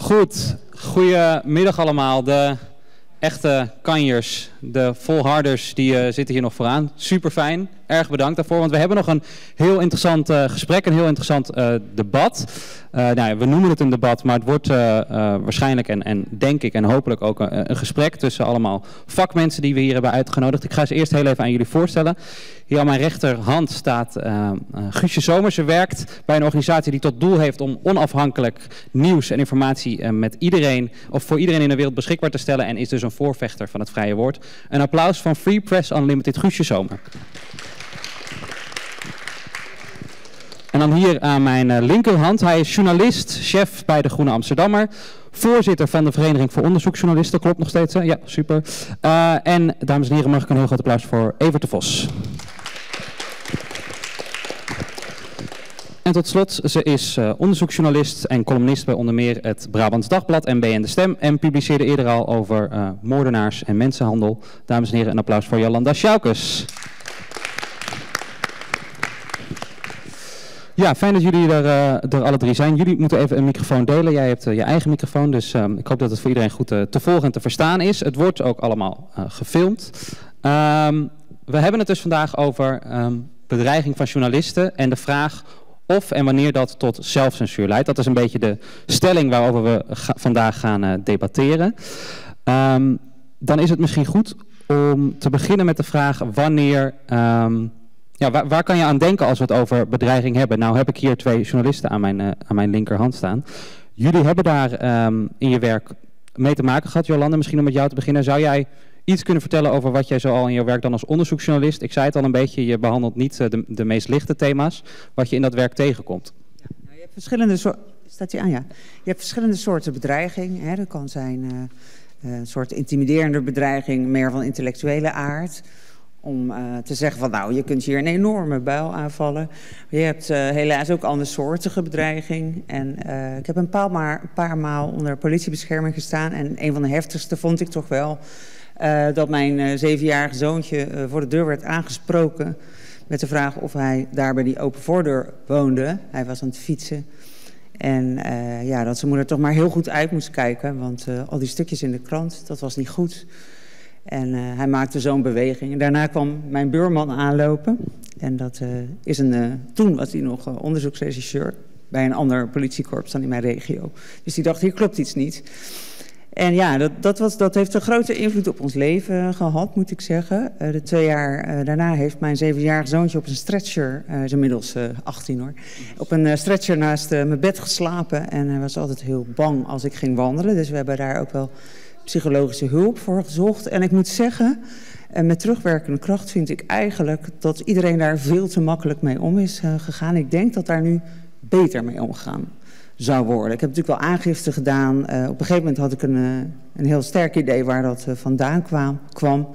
Goed, goedemiddag allemaal. De echte kanjers, de volharders, die zitten hier nog vooraan. Super fijn, erg bedankt daarvoor, want we hebben nog een heel interessant gesprek, een heel interessant debat. Nou ja, we noemen het een debat, maar het wordt waarschijnlijk en denk ik en hopelijk ook een gesprek tussen allemaal vakmensen die we hier hebben uitgenodigd. Ik ga ze eerst heel even aan jullie voorstellen. Hier aan mijn rechterhand staat Guusje Somers. Ze werkt bij een organisatie die tot doel heeft om onafhankelijk nieuws en informatie met iedereen of voor iedereen in de wereld beschikbaar te stellen en is dus een voorvechter van het vrije woord. Een applaus van Free Press Unlimited, Guusje Somers. En dan hier aan mijn linkerhand, hij is journalist, chef bij de Groene Amsterdammer, voorzitter van de Vereniging voor Onderzoeksjournalisten, klopt nog steeds hè? Ja, super. En dames en heren, mag ik een heel groot applaus voor Evert de Vos. En tot slot, ze is onderzoeksjournalist en columnist bij onder meer het Brabants Dagblad en BN De Stem en publiceerde eerder al over moordenaars en mensenhandel. Dames en heren, een applaus voor Jolanda Sjoukes. Ja, fijn dat jullie er alle drie zijn. Jullie moeten even een microfoon delen. Jij hebt je eigen microfoon, dus ik hoop dat het voor iedereen goed te volgen en te verstaan is. Het wordt ook allemaal gefilmd. We hebben het dus vandaag over bedreiging van journalisten en de vraag of en wanneer dat tot zelfcensuur leidt. Dat is een beetje de stelling waarover we vandaag gaan debatteren. Dan is het misschien goed om te beginnen met de vraag wanneer... Ja, waar kan je aan denken als we het over bedreiging hebben? Nou heb ik hier twee journalisten aan mijn linkerhand staan. Jullie hebben daar in je werk mee te maken gehad. Jolanda, misschien om met jou te beginnen. Zou jij iets kunnen vertellen over wat jij zo al in je werk dan als onderzoeksjournalist... Ik zei het al een beetje, je behandelt niet de meest lichte thema's. Wat je in dat werk tegenkomt. Ja, nou, je hebt verschillende soorten... Staat die aan, ja. Je hebt verschillende soorten bedreiging. Hè. Dat kan zijn een soort intimiderende bedreiging, meer van intellectuele aard... Om te zeggen van nou, je kunt hier een enorme buil aanvallen. Je hebt helaas ook andersoortige bedreiging. En ik heb een paar maal onder politiebescherming gestaan. En een van de heftigste vond ik toch wel dat mijn 7-jarige zoontje voor de deur werd aangesproken. Met de vraag of hij daar bij die open voordeur woonde. Hij was aan het fietsen. En ja, dat zijn moeder toch maar heel goed uit moest kijken. Want al die stukjes in de krant, dat was niet goed. En hij maakte zo'n beweging. En daarna kwam mijn buurman aanlopen. En dat is toen was hij nog onderzoeksrechercheur bij een ander politiekorps dan in mijn regio. Dus die dacht, hier klopt iets niet. En ja, dat heeft een grote invloed op ons leven gehad, moet ik zeggen. De 2 jaar daarna heeft mijn 7-jarige zoontje op een stretcher, is inmiddels 18 hoor, op een stretcher naast mijn bed geslapen. En hij was altijd heel bang als ik ging wandelen. Dus we hebben daar ook wel psychologische hulp voor gezocht. En ik moet zeggen, met terugwerkende kracht vind ik eigenlijk dat iedereen daar veel te makkelijk mee om is gegaan. Ik denk dat daar nu beter mee omgegaan zou worden. Ik heb natuurlijk wel aangifte gedaan. Op een gegeven moment had ik een heel sterk idee waar dat vandaan kwam.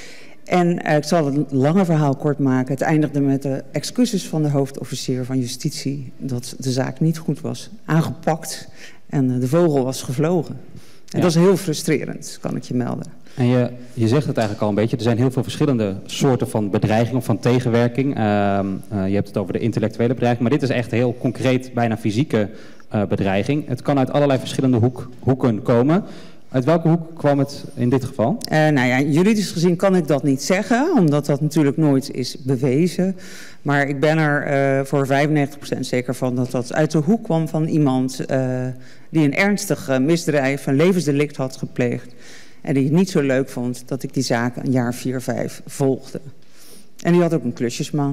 En ik zal het lange verhaal kort maken. Het eindigde met de excuses van de hoofdofficier van justitie dat de zaak niet goed was aangepakt en de vogel was gevlogen. En ja, dat is heel frustrerend, kan ik je melden. En je zegt het eigenlijk al een beetje. Er zijn heel veel verschillende soorten van bedreiging of van tegenwerking. Je hebt het over de intellectuele bedreiging. Maar dit is echt heel concreet, bijna fysieke bedreiging. Het kan uit allerlei verschillende hoeken komen. Uit welke hoek kwam het in dit geval? Nou ja, juridisch gezien kan ik dat niet zeggen. Omdat dat natuurlijk nooit is bewezen. Maar ik ben er voor 95% zeker van dat dat uit de hoek kwam van iemand die een ernstig misdrijf, een levensdelict had gepleegd. En die het niet zo leuk vond dat ik die zaak een jaar 4, 5 volgde. En die had ook een klusjesman.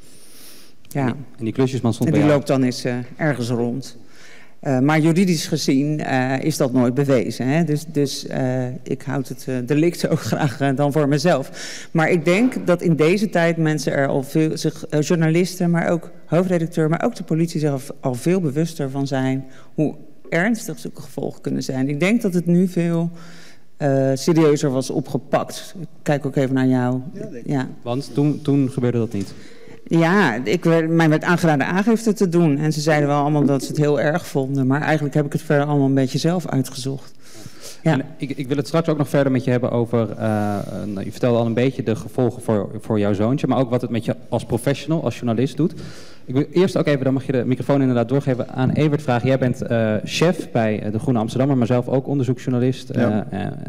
Ja. En die klusjesman stond en bij die jou? loopt dan eens ergens rond. Maar juridisch gezien is dat nooit bewezen. Hè? Dus ik houd het delict ook graag dan voor mezelf. Maar ik denk dat in deze tijd mensen er al veel, journalisten, maar ook hoofdredacteur, maar ook de politie zich al veel bewuster van zijn hoe ernstig zulke gevolgen kunnen zijn. Ik denk dat het nu veel serieuzer was opgepakt. Ik kijk ook even naar jou. Ja. Want toen gebeurde dat niet? Ja, mij werd aangeraden aangifte te doen. En ze zeiden wel allemaal dat ze het heel erg vonden. Maar eigenlijk heb ik het verder allemaal een beetje zelf uitgezocht. Ja. En ik wil het straks ook nog verder met je hebben over... je vertelde al een beetje de gevolgen voor jouw zoontje... maar ook wat het met je als professional, als journalist doet. Ik wil eerst ook even, dan mag je de microfoon inderdaad doorgeven... aan Evert vragen. Jij bent chef bij de Groene Amsterdammer... maar zelf ook onderzoeksjournalist. Ja.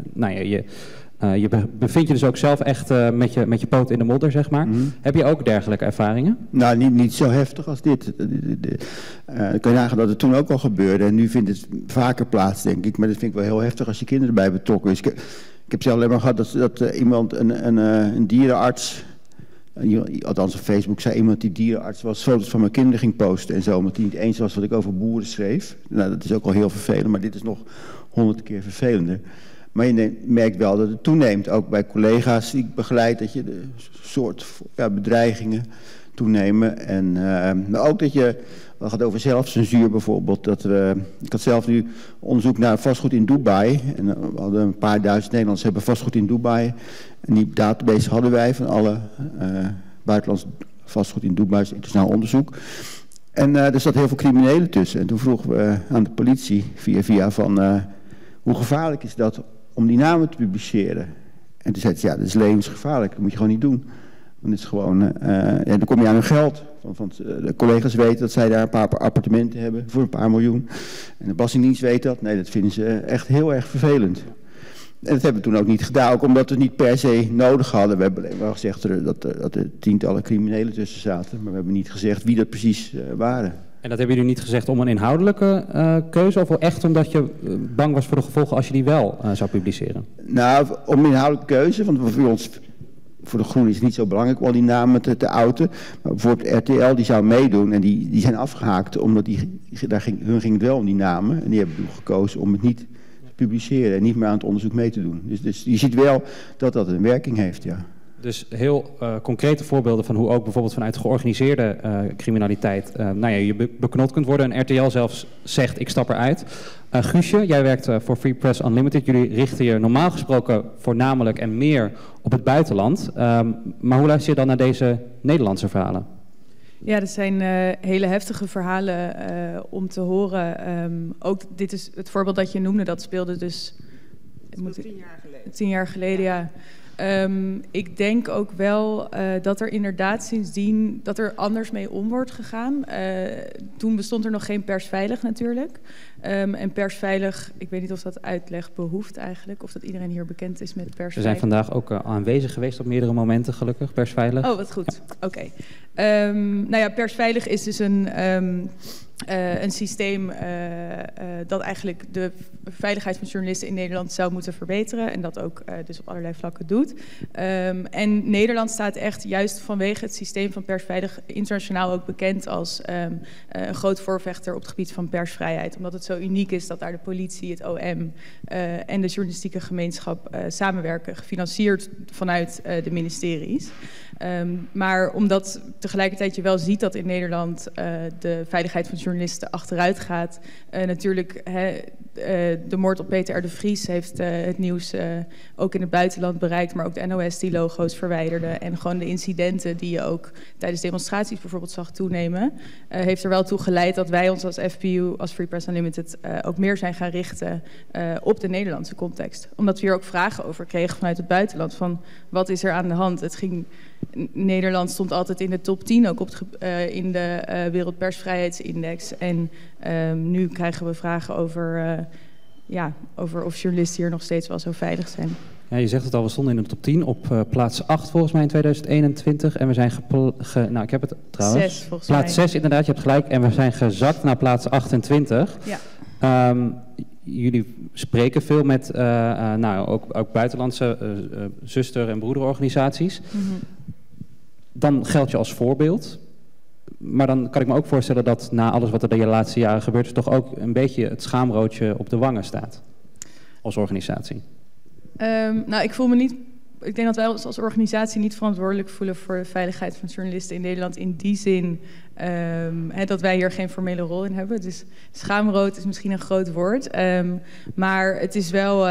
Je bevindt je dus ook zelf echt met je poot in de modder, zeg maar. Heb je ook dergelijke ervaringen? Nou, niet zo heftig als dit. Dan kan je nagaan dat het toen ook al gebeurde. En nu vindt het vaker plaats, denk ik. Maar dat vind ik wel heel heftig als je kinderen erbij betrokken is. Ik heb zelf alleen maar gehad dat iemand, een dierenarts... Althans op Facebook zei iemand die dierenarts was... foto's van mijn kinderen ging posten en zo... omdat hij niet eens was wat ik over boeren schreef. Nou, dat is ook al heel vervelend, maar dit is nog 100 keer vervelender. Maar je merkt wel dat het toeneemt, ook bij collega's die ik begeleid... dat je de soort bedreigingen toenemen. En maar ook dat je... Het gaat over zelfcensuur bijvoorbeeld. Ik had zelf nu onderzoek naar vastgoed in Dubai. En we hadden een paar duizend Nederlanders hebben vastgoed in Dubai. En die database hadden wij van alle buitenlands vastgoed in Dubai. Dat is internationaal onderzoek. En er zat heel veel criminelen tussen. En toen vroegen we aan de politie via van... hoe gevaarlijk is dat om die namen te publiceren? En toen zei ze, ja, dat is levensgevaarlijk. Dat moet je gewoon niet doen. Dan is het gewoon, dan kom je aan hun geld. Want de collega's weten dat zij daar een paar appartementen hebben voor een paar miljoen. En de Belastingdienst weet dat. Nee, dat vinden ze echt heel erg vervelend. En dat hebben we toen ook niet gedaan, ook omdat we het niet per se nodig hadden. We hebben alleen maar gezegd dat er tientallen criminelen tussen zaten. Maar we hebben niet gezegd wie dat precies waren. En dat hebben jullie niet gezegd om een inhoudelijke keuze... of wel echt omdat je bang was voor de gevolgen als je die wel zou publiceren? Nou, om inhoudelijke keuze, want voor ons... Voor de Groenen is het niet zo belangrijk om al die namen te outen. Maar bijvoorbeeld RTL die zou meedoen en die zijn afgehaakt. Omdat hun ging het wel om die namen. En die hebben gekozen om het niet te publiceren en niet meer aan het onderzoek mee te doen. Dus je ziet wel dat dat een werking heeft, ja. Dus heel concrete voorbeelden van hoe ook bijvoorbeeld vanuit georganiseerde criminaliteit je beknot kunt worden. En RTL zelfs zegt, ik stap eruit. Guusje, jij werkt voor Free Press Unlimited. Jullie richten je normaal gesproken voornamelijk en meer op het buitenland. Maar hoe luister je dan naar deze Nederlandse verhalen? Ja, dat zijn hele heftige verhalen om te horen. Ook dit is het voorbeeld dat je noemde, dat speelde dus... 10 jaar geleden. 10 jaar geleden, ja. Ik denk ook wel dat er inderdaad sindsdien dat er anders mee om wordt gegaan. Toen bestond er nog geen Persveilig natuurlijk. En Persveilig, ik weet niet of dat uitleg behoeft eigenlijk, of dat iedereen hier bekend is met Persveilig. We zijn vandaag ook aanwezig geweest op meerdere momenten, gelukkig, Persveilig. Oh, wat goed. Ja. Oké. Persveilig is dus een systeem dat eigenlijk de veiligheid van journalisten in Nederland zou moeten verbeteren. En dat ook dus op allerlei vlakken doet. En Nederland staat echt juist vanwege het systeem van Persveilig internationaal ook bekend als een groot voorvechter op het gebied van persvrijheid. Omdat het zo uniek is dat daar de politie, het OM en de journalistieke gemeenschap samenwerken, gefinancierd vanuit de ministeries. Maar omdat tegelijkertijd je wel ziet dat in Nederland de veiligheid van journalisten achteruit gaat. Natuurlijk, de moord op Peter R. de Vries heeft het nieuws ook in het buitenland bereikt. Maar ook de NOS die logo's verwijderde. En gewoon de incidenten die je ook tijdens demonstraties bijvoorbeeld zag toenemen. Heeft er wel toe geleid dat wij ons als FPU, als Free Press Unlimited, ook meer zijn gaan richten op de Nederlandse context. Omdat we hier ook vragen over kregen vanuit het buitenland. Van wat is er aan de hand? Nederland stond altijd in de top 10, ook in de Wereldpersvrijheidsindex. En nu krijgen we vragen over of journalisten hier nog steeds wel zo veilig zijn. Ja, je zegt het al, we stonden in de top 10 op plaats 8 volgens mij in 2021. En we zijn ik heb het trouwens. 6 volgens mij. Plaats 6 inderdaad, je hebt gelijk. En we zijn gezakt naar plaats 28. Ja. Jullie spreken veel met ook buitenlandse zuster- en broederorganisaties. Mm-hmm. Dan geld je als voorbeeld. Maar dan kan ik me ook voorstellen dat na alles wat er de laatste jaren gebeurt, er toch ook een beetje het schaamroodje op de wangen staat. Als organisatie. Ik voel me niet ik denk dat wij ons als organisatie niet verantwoordelijk voelen voor de veiligheid van journalisten in Nederland in die zin dat wij hier geen formele rol in hebben. Dus schaamrood is misschien een groot woord. Maar het is wel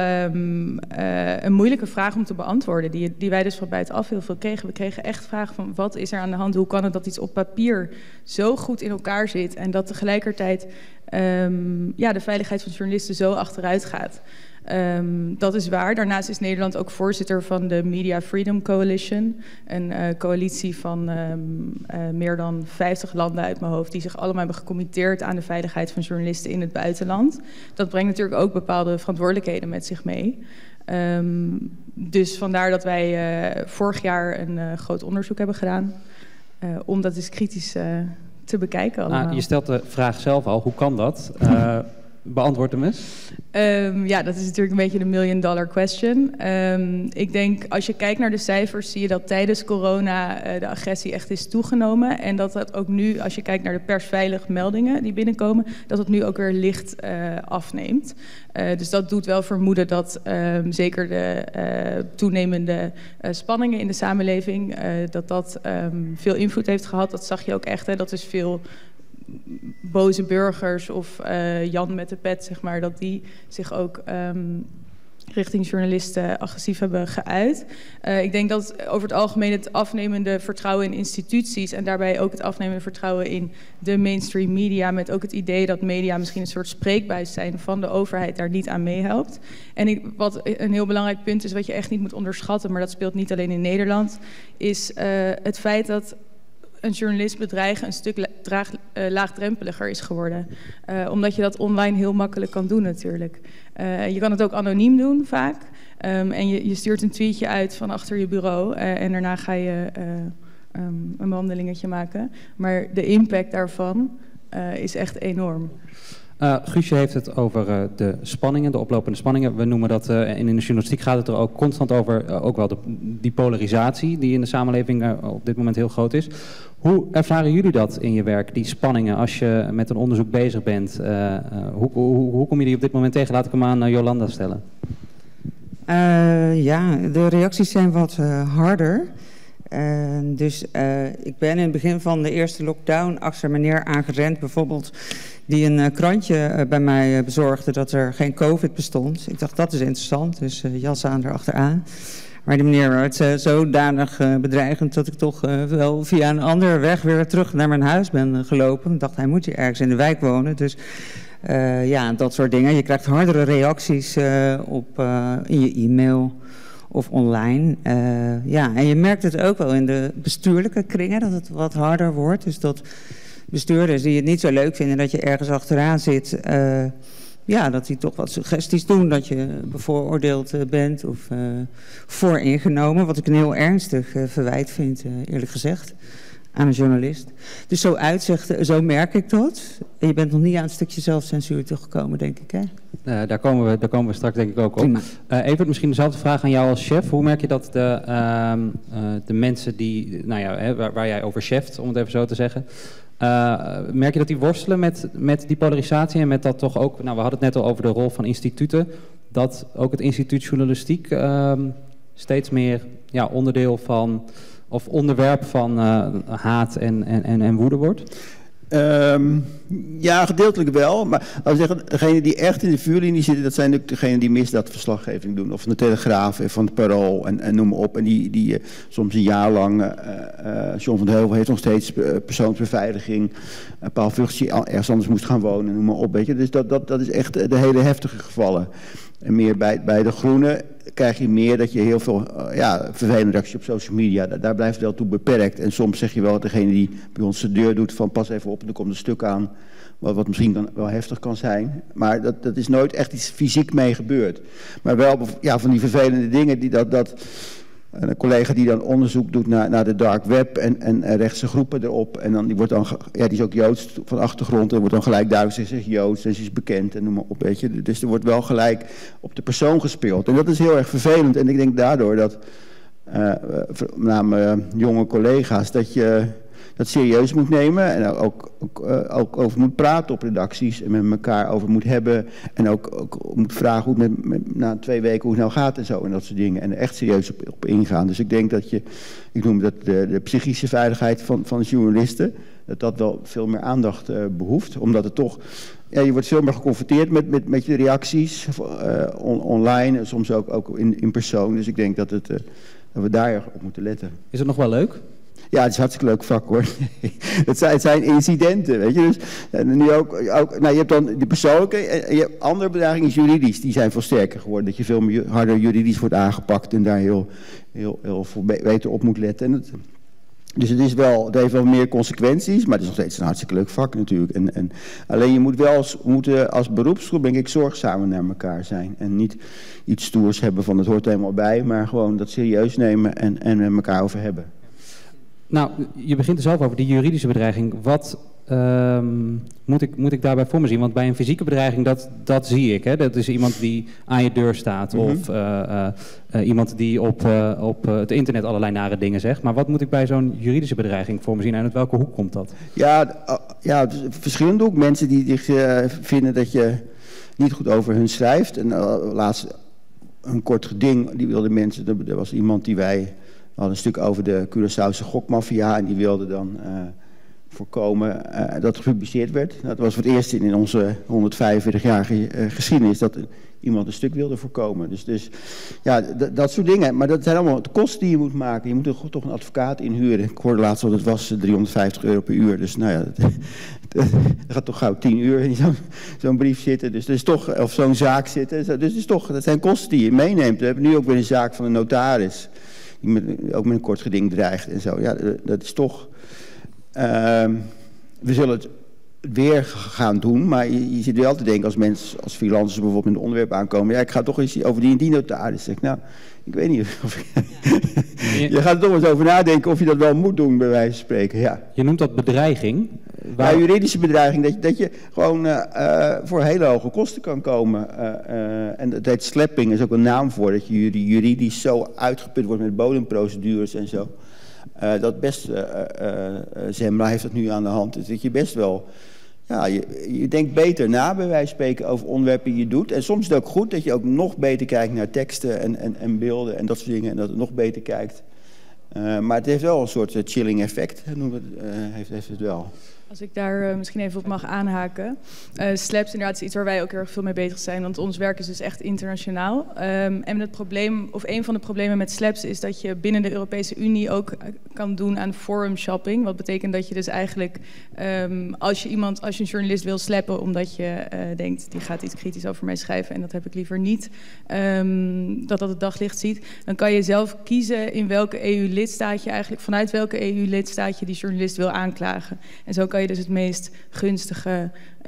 een moeilijke vraag om te beantwoorden, die wij dus van buitenaf heel veel kregen. We kregen echt vragen van wat is er aan de hand? Hoe kan het dat iets op papier zo goed in elkaar zit en dat tegelijkertijd de veiligheid van journalisten zo achteruit gaat? Dat is waar. Daarnaast is Nederland ook voorzitter van de Media Freedom Coalition. Een coalitie van meer dan 50 landen uit mijn hoofd die zich allemaal hebben gecommitteerd aan de veiligheid van journalisten in het buitenland. Dat brengt natuurlijk ook bepaalde verantwoordelijkheden met zich mee. Dus vandaar dat wij vorig jaar een groot onderzoek hebben gedaan. Om dat eens kritisch te bekijken allemaal. Je stelt de vraag zelf al, hoe kan dat? Beantwoord hem eens. Dat is natuurlijk een beetje de $1 million question. Ik denk, als je kijkt naar de cijfers, zie je dat tijdens corona de agressie echt is toegenomen. En dat dat ook nu, als je kijkt naar de persveilig meldingen die binnenkomen, dat het nu ook weer licht afneemt. Dus dat doet wel vermoeden dat zeker de toenemende spanningen in de samenleving, dat veel invloed heeft gehad. Dat zag je ook echt, hè? Dat is veel boze burgers of Jan met de pet, zeg maar, dat die zich ook richting journalisten agressief hebben geuit. Ik denk dat over het algemeen het afnemende vertrouwen in instituties en daarbij ook het afnemende vertrouwen in de mainstream media, met ook het idee dat media misschien een soort spreekbuis zijn van de overheid, daar niet aan meehelpt. En wat een heel belangrijk punt is, wat je echt niet moet onderschatten, maar dat speelt niet alleen in Nederland, is het feit dat een journalist bedreigen een stuk laagdrempeliger is geworden. Omdat je dat online heel makkelijk kan doen natuurlijk. Je kan het ook anoniem doen vaak. En je stuurt een tweetje uit van achter je bureau. En daarna ga je een wandelingetje maken. Maar de impact daarvan is echt enorm. Guusje heeft het over de spanningen, de oplopende spanningen. We noemen dat, in de journalistiek gaat het er ook constant over, ook wel die polarisatie die in de samenleving op dit moment heel groot is. Hoe ervaren jullie dat in je werk, die spanningen, als je met een onderzoek bezig bent? Hoe kom je die op dit moment tegen? Laat ik hem aan Jolanda stellen. De reacties zijn wat harder. Ik ben in het begin van de eerste lockdown achter meneer aangerend, bijvoorbeeld, die een krantje bij mij bezorgde dat er geen COVID bestond. Ik dacht, dat is interessant, dus jas aan erachteraan. Maar die meneer werd zodanig bedreigend dat ik toch wel via een andere weg weer terug naar mijn huis ben gelopen. Ik dacht, hij moet hier ergens in de wijk wonen. Dus dat soort dingen. Je krijgt hardere reacties in je e-mail of online. En je merkt het ook wel in de bestuurlijke kringen, dat het wat harder wordt. Dus dat bestuurders die het niet zo leuk vinden dat je ergens achteraan zit, dat die toch wat suggesties doen dat je bevooroordeeld bent of vooringenomen. Wat ik een heel ernstig verwijt vind, eerlijk gezegd, aan een journalist. Dus zo merk ik dat. En je bent nog niet aan het stukje zelfcensuur toegekomen, denk ik, hè? Daar komen we straks denk ik ook op. Evert, misschien dezelfde vraag aan jou als chef. Hoe merk je dat de mensen die, waar jij over cheft, om het even zo te zeggen, merk je dat die worstelen met die polarisatie en met dat toch ook, we hadden het net al over de rol van instituten, dat ook het instituut journalistiek steeds meer onderdeel van of onderwerp van haat en woede wordt? Gedeeltelijk wel. Maar laten we zeggen, degenen die echt in de vuurlinie zitten, dat zijn natuurlijk degenen die misdaadverslaggeving doen. Of van de Telegraaf en van het Parool en noem maar op. En die soms een jaar lang, John van de Heuvel heeft nog steeds persoonsbeveiliging. Paul Vugts die ergens anders moest gaan wonen, noem maar op. Weet je. Dus dat is echt de hele heftige gevallen. En meer bij de Groenen krijg je meer dat je heel veel vervelende reacties op social media, daar blijft het wel toe beperkt. En soms zeg je wel dat degene die bij ons de deur doet van pas even op, er komt een stuk aan wat misschien wel heftig kan zijn. Maar dat is nooit echt iets fysiek mee gebeurd. Maar wel van die vervelende dingen die een collega die dan onderzoek doet naar de dark web en rechtse groepen erop. En dan, die is ook Joods van achtergrond en wordt dan gelijk duidelijk, ze is Joods en ze is bekend en noem maar op, weet je. Dus er wordt wel gelijk op de persoon gespeeld. En dat is heel erg vervelend. En ik denk daardoor dat, met name jonge collega's, dat je dat serieus moet nemen en ook over moet praten op redacties en met elkaar over moet hebben en ook moet vragen hoe het na 2 weken hoe het nou gaat en zo en dat soort dingen en er echt serieus op ingaan. Dus ik denk dat ik noem dat de psychische veiligheid van journalisten, dat wel veel meer aandacht behoeft, omdat het toch, ja, je wordt veel meer geconfronteerd met je reacties online en soms ook in persoon. Dus ik denk dat we daar erg op moeten letten. Is het nog wel leuk? Ja, het is een hartstikke leuk vak hoor. Het zijn incidenten, weet je. Dus, en nu ook, nou, je hebt dan de persoonlijke en je hebt andere bedreigingen juridisch. Die zijn veel sterker geworden. Dat je veel meer harder juridisch wordt aangepakt en daar heel veel beter op moet letten. En dus het heeft wel meer consequenties, maar het is nog steeds een hartstikke leuk vak natuurlijk. En alleen je moet als beroepsgroep denk ik zorgzamer naar elkaar zijn. En niet iets stoers hebben van het hoort er helemaal bij, maar gewoon dat serieus nemen en met elkaar over hebben. Nou, je begint er zelf over, die juridische bedreiging. Wat moet ik daarbij voor me zien? Want bij een fysieke bedreiging, dat zie ik. Hè? Dat is iemand die aan je deur staat. Mm-hmm. Of iemand die op het internet allerlei nare dingen zegt. Maar wat moet ik bij zo'n juridische bedreiging voor me zien? En uit welke hoek komt dat? Ja, verschillende hoek. Mensen die vinden dat je niet goed over hun schrijft. En laatst een kort geding, die wilden mensen... Er was iemand die wij... We hadden een stuk over de Curaçaose gokmafia en die wilde dan voorkomen dat het gepubliceerd werd. Nou, dat was voor het eerst in onze 145-jarige geschiedenis dat iemand een stuk wilde voorkomen. Dus ja, dat soort dingen. Maar dat zijn allemaal de kosten die je moet maken. Je moet toch een advocaat inhuren. Ik hoorde laatst dat het was €350 per uur. Dus nou ja, dat gaat toch gauw 10 uur in zo'n brief zitten. Dus dat is toch, of zo'n zaak zitten. Dus dat zijn kosten die je meeneemt. We hebben nu ook weer een zaak van een notaris. Die ook met een kort geding dreigt en zo. Ja, dat is toch... we zullen het weer gaan doen, maar je zit wel te denken als mensen, als freelancers bijvoorbeeld met een onderwerp aankomen. Ja, ik ga toch eens over die en die notaris. Zeg, nou, ik weet niet of je gaat er toch eens over nadenken of je dat wel moet doen, bij wijze van spreken. Ja. Je noemt dat bedreiging. Ja, juridische bedreiging, dat je gewoon voor hele hoge kosten kan komen. En dat heet slapping, is ook een naam voor, dat je juridisch zo uitgeput wordt met bodemprocedures en zo. Dat best, Zembla heeft dat nu aan de hand, dus dat je best wel... Ja, je denkt beter na, bij wijze van spreken, over onderwerpen die je doet. En soms is het ook goed dat je ook nog beter kijkt naar teksten en beelden en dat soort dingen. En dat het nog beter kijkt. Maar het heeft wel een soort chilling effect, heeft het wel. Als ik daar misschien even op mag aanhaken. SLAPS inderdaad is iets waar wij ook heel erg veel mee bezig zijn. Want ons werk is dus echt internationaal. En het probleem, of een van de problemen met SLAPS is dat je binnen de Europese Unie ook kan doen aan forum shopping. Wat betekent dat je dus eigenlijk, als je een journalist wil slappen omdat je denkt, die gaat iets kritisch over mij schrijven en dat heb ik liever niet, dat het daglicht ziet. Dan kan je zelf kiezen in welke EU-lidstaat je eigenlijk, vanuit welke EU-lidstaat je die journalist wil aanklagen. En zo kan je dus het meest gunstige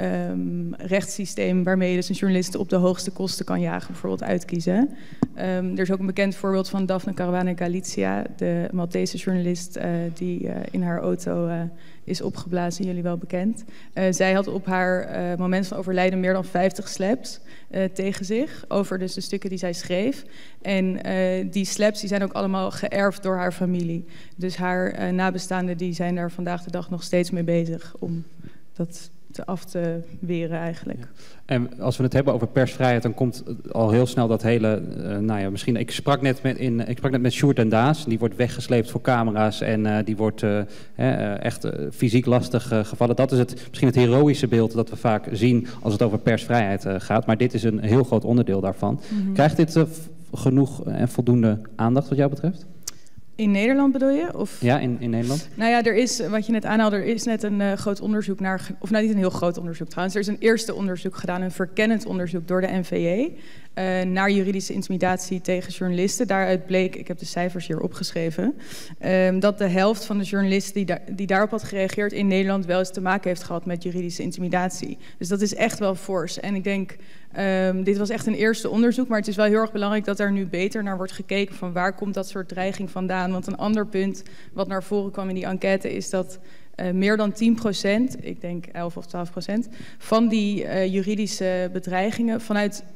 rechtssysteem waarmee je dus een journalist op de hoogste kosten kan jagen, bijvoorbeeld uitkiezen. Er is ook een bekend voorbeeld van Daphne Caruana Galizia, de Maltese journalist die in haar auto is opgeblazen, jullie wel bekend. Zij had op haar moment van overlijden meer dan 50 slaps tegen zich, over dus de stukken die zij schreef. En die slaps die zijn ook allemaal geërfd door haar familie. Dus haar nabestaanden die zijn daar vandaag de dag nog steeds mee bezig om dat af te weren eigenlijk. Ja. En als we het hebben over persvrijheid, dan komt al heel snel dat hele, misschien... Ik sprak net met Sjoerd en Daas, die wordt weggesleept voor camera's en die wordt echt fysiek lastig gevallen. Dat is misschien het heroïsche beeld dat we vaak zien als het over persvrijheid gaat, maar dit is een heel groot onderdeel daarvan. Mm-hmm. Krijgt dit genoeg en voldoende aandacht wat jou betreft? In Nederland bedoel je? Of? Ja, in Nederland. Nou ja, er is, wat je net aanhaalde, er is net een groot onderzoek naar... Of nou, niet een heel groot onderzoek trouwens. Er is een eerste onderzoek gedaan, een verkennend onderzoek door de NVJ... naar juridische intimidatie tegen journalisten. Daaruit bleek, ik heb de cijfers hier opgeschreven... dat de helft van de journalisten die daarop had gereageerd in Nederland... wel eens te maken heeft gehad met juridische intimidatie. Dus dat is echt wel fors. En ik denk, dit was echt een eerste onderzoek... maar het is wel heel erg belangrijk dat er nu beter naar wordt gekeken... van waar komt dat soort dreiging vandaan. Want een ander punt wat naar voren kwam in die enquête is dat... meer dan 10%, ik denk 11 of 12%, van die juridische bedreigingen vanuit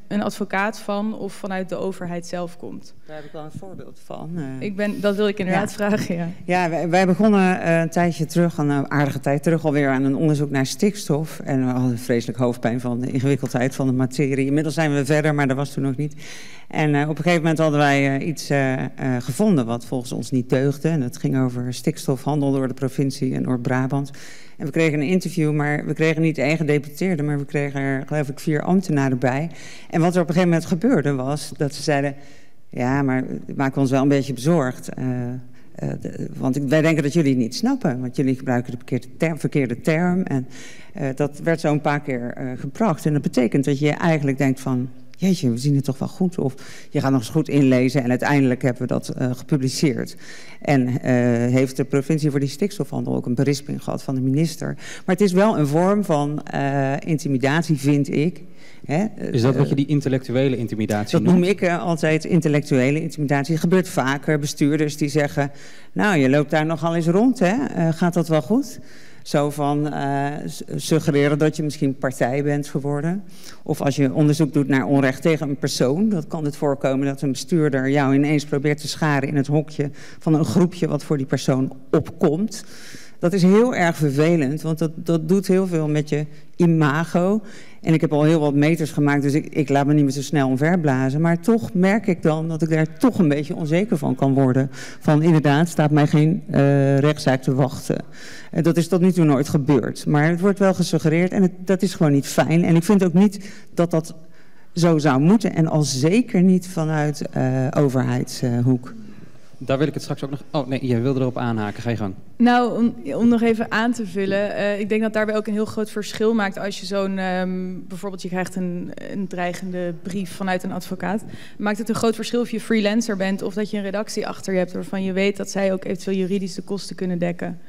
een advocaat van of vanuit de overheid zelf komt? Daar heb ik wel een voorbeeld van. Dat wil ik inderdaad vragen, ja. Ja, wij begonnen een tijdje terug, een aardige tijd terug alweer, aan een onderzoek naar stikstof. En we hadden vreselijk hoofdpijn van de ingewikkeldheid van de materie. Inmiddels zijn we verder, maar dat was toen nog niet. En op een gegeven moment hadden wij iets gevonden wat volgens ons niet deugde. En dat ging over stikstofhandel door de provincie en Noord-Brabant. En we kregen een interview, maar we kregen niet één gedeputeerde, maar we kregen er, geloof ik, 4 ambtenaren bij. En wat er op een gegeven moment gebeurde was dat ze zeiden, ja, maar het maakt ons wel een beetje bezorgd. Want wij denken dat jullie het niet snappen, want jullie gebruiken de verkeerde term. En dat werd zo een paar keer gebracht. En dat betekent dat je eigenlijk denkt van, jeetje, we zien het toch wel goed. Of je gaat nog eens goed inlezen en uiteindelijk hebben we dat gepubliceerd. En heeft de provincie voor die stikstofhandel ook een berisping gehad van de minister. Maar het is wel een vorm van intimidatie, vind ik. Hè? Is dat wat je die intellectuele intimidatie dat noemt? noem ik altijd intellectuele intimidatie. Het gebeurt vaker. Bestuurders die zeggen, nou, je loopt daar nogal eens rond, hè? Gaat dat wel goed? Zo van suggereren dat je misschien partij bent geworden. Of als je onderzoek doet naar onrecht tegen een persoon. Dan kan het voorkomen dat een bestuurder jou ineens probeert te scharen in het hokje van een groepje wat voor die persoon opkomt. Dat is heel erg vervelend, want dat doet heel veel met je imago. En ik heb al heel wat meters gemaakt, dus ik laat me niet meer zo snel omverblazen. Maar toch merk ik dan dat ik daar toch een beetje onzeker van kan worden. Van inderdaad, staat mij geen rechtszaak te wachten. Dat is tot nu toe nooit gebeurd. Maar het wordt wel gesuggereerd en dat is gewoon niet fijn. En ik vind ook niet dat dat zo zou moeten. En al zeker niet vanuit overheidshoek. Daar wil ik het straks ook nog... Oh nee, jij wilde erop aanhaken. Ga je gang. Nou, om nog even aan te vullen. Ik denk dat daarbij ook een heel groot verschil maakt als je zo'n... bijvoorbeeld je krijgt een dreigende brief vanuit een advocaat. Maakt het een groot verschil of je freelancer bent of dat je een redactie achter je hebt waarvan je weet dat zij ook eventueel juridische kosten kunnen dekken.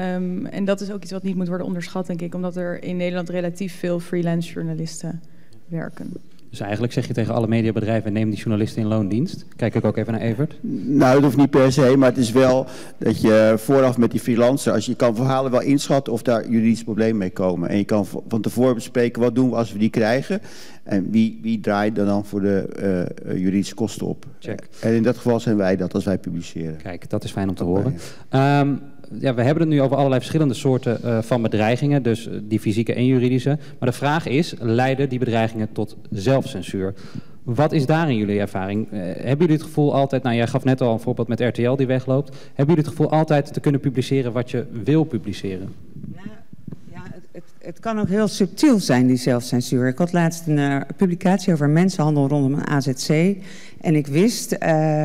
En dat is ook iets wat niet moet worden onderschat, denk ik. Omdat er in Nederland relatief veel freelance journalisten werken. Dus eigenlijk zeg je tegen alle mediabedrijven, neem die journalisten in loondienst. Kijk ik ook even naar Evert. Nou, dat hoeft niet per se, maar het is wel dat je vooraf met die freelancer, als je kan verhalen wel inschatten of daar juridische problemen mee komen. En je kan van tevoren bespreken, wat doen we als we die krijgen? En wie draait dan voor de juridische kosten op? Check. En in dat geval zijn wij dat als wij publiceren. Kijk, dat is fijn om te horen. Ja, we hebben het nu over allerlei verschillende soorten van bedreigingen, dus die fysieke en juridische. Maar de vraag is, leiden die bedreigingen tot zelfcensuur? Wat is daarin jullie ervaring? Hebben jullie het gevoel altijd, nou jij gaf net al een voorbeeld met RTL die wegloopt. Hebben jullie het gevoel altijd te kunnen publiceren wat je wil publiceren? Ja, het kan ook heel subtiel zijn, die zelfcensuur. Ik had laatst een publicatie over mensenhandel rondom een AZC. En ik wist,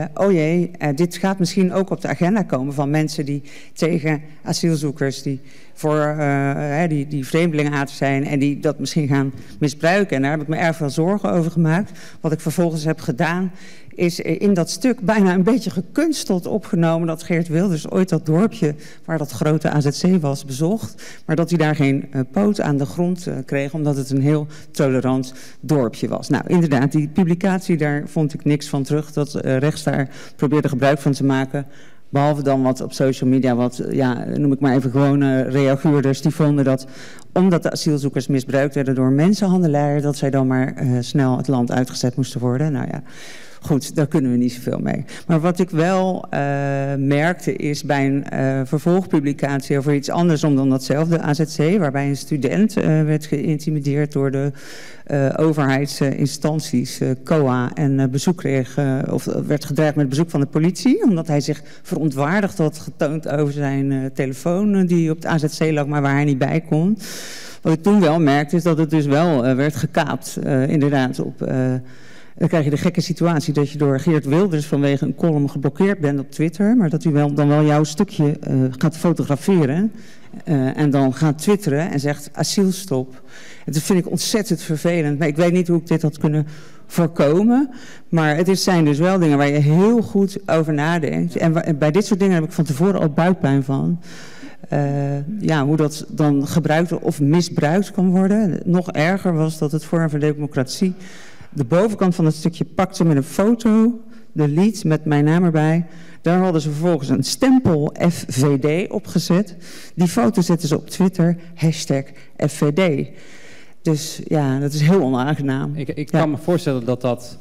dit gaat misschien ook op de agenda komen van mensen die tegen asielzoekers, die voor die vreemdelingenhaters zijn en die dat misschien gaan misbruiken. En daar heb ik me erg veel zorgen over gemaakt. Wat ik vervolgens heb gedaan, is in dat stuk bijna een beetje gekunsteld opgenomen dat Geert Wilders ooit dat dorpje waar dat grote AZC was bezocht, maar dat hij daar geen poot aan de grond kreeg, omdat het een heel tolerant dorpje was. Nou, inderdaad, die publicatie, daar vond ik niks van terug. Dat rechts daar probeerde gebruik van te maken. Behalve dan wat op social media, wat, ja, noem ik maar even gewone reaguurders, die vonden dat omdat de asielzoekers misbruikt werden door mensenhandelaren, dat zij dan maar snel het land uitgezet moesten worden. Nou ja, goed, daar kunnen we niet zoveel mee. Maar wat ik wel merkte is bij een vervolgpublicatie over iets anders dan datzelfde AZC, waarbij een student werd geïntimideerd door de overheidsinstanties, COA, en bezoek kreeg, of werd gedreigd met bezoek van de politie, omdat hij zich verontwaardigd had getoond over zijn telefoon die op het AZC lag, maar waar hij niet bij kon. Wat ik toen wel merkte is dat het dus wel werd gekaapt, inderdaad, op... Dan krijg je de gekke situatie dat je door Geert Wilders vanwege een column geblokkeerd bent op Twitter, maar dat hij dan wel jouw stukje gaat fotograferen en dan gaat twitteren en zegt asielstop. En dat vind ik ontzettend vervelend, maar ik weet niet hoe ik dit had kunnen voorkomen. Maar het zijn dus wel dingen waar je heel goed over nadenkt. En bij dit soort dingen heb ik van tevoren al buikpijn van. Hoe dat dan gebruikt of misbruikt kan worden. Nog erger was dat het Forum voor Democratie de bovenkant van het stukje pakte met een foto, de lead met mijn naam erbij. Daar hadden ze vervolgens een stempel FVD opgezet. Die foto zetten ze op Twitter, #FVD. Dus ja, dat is heel onaangenaam. Ik kan me voorstellen dat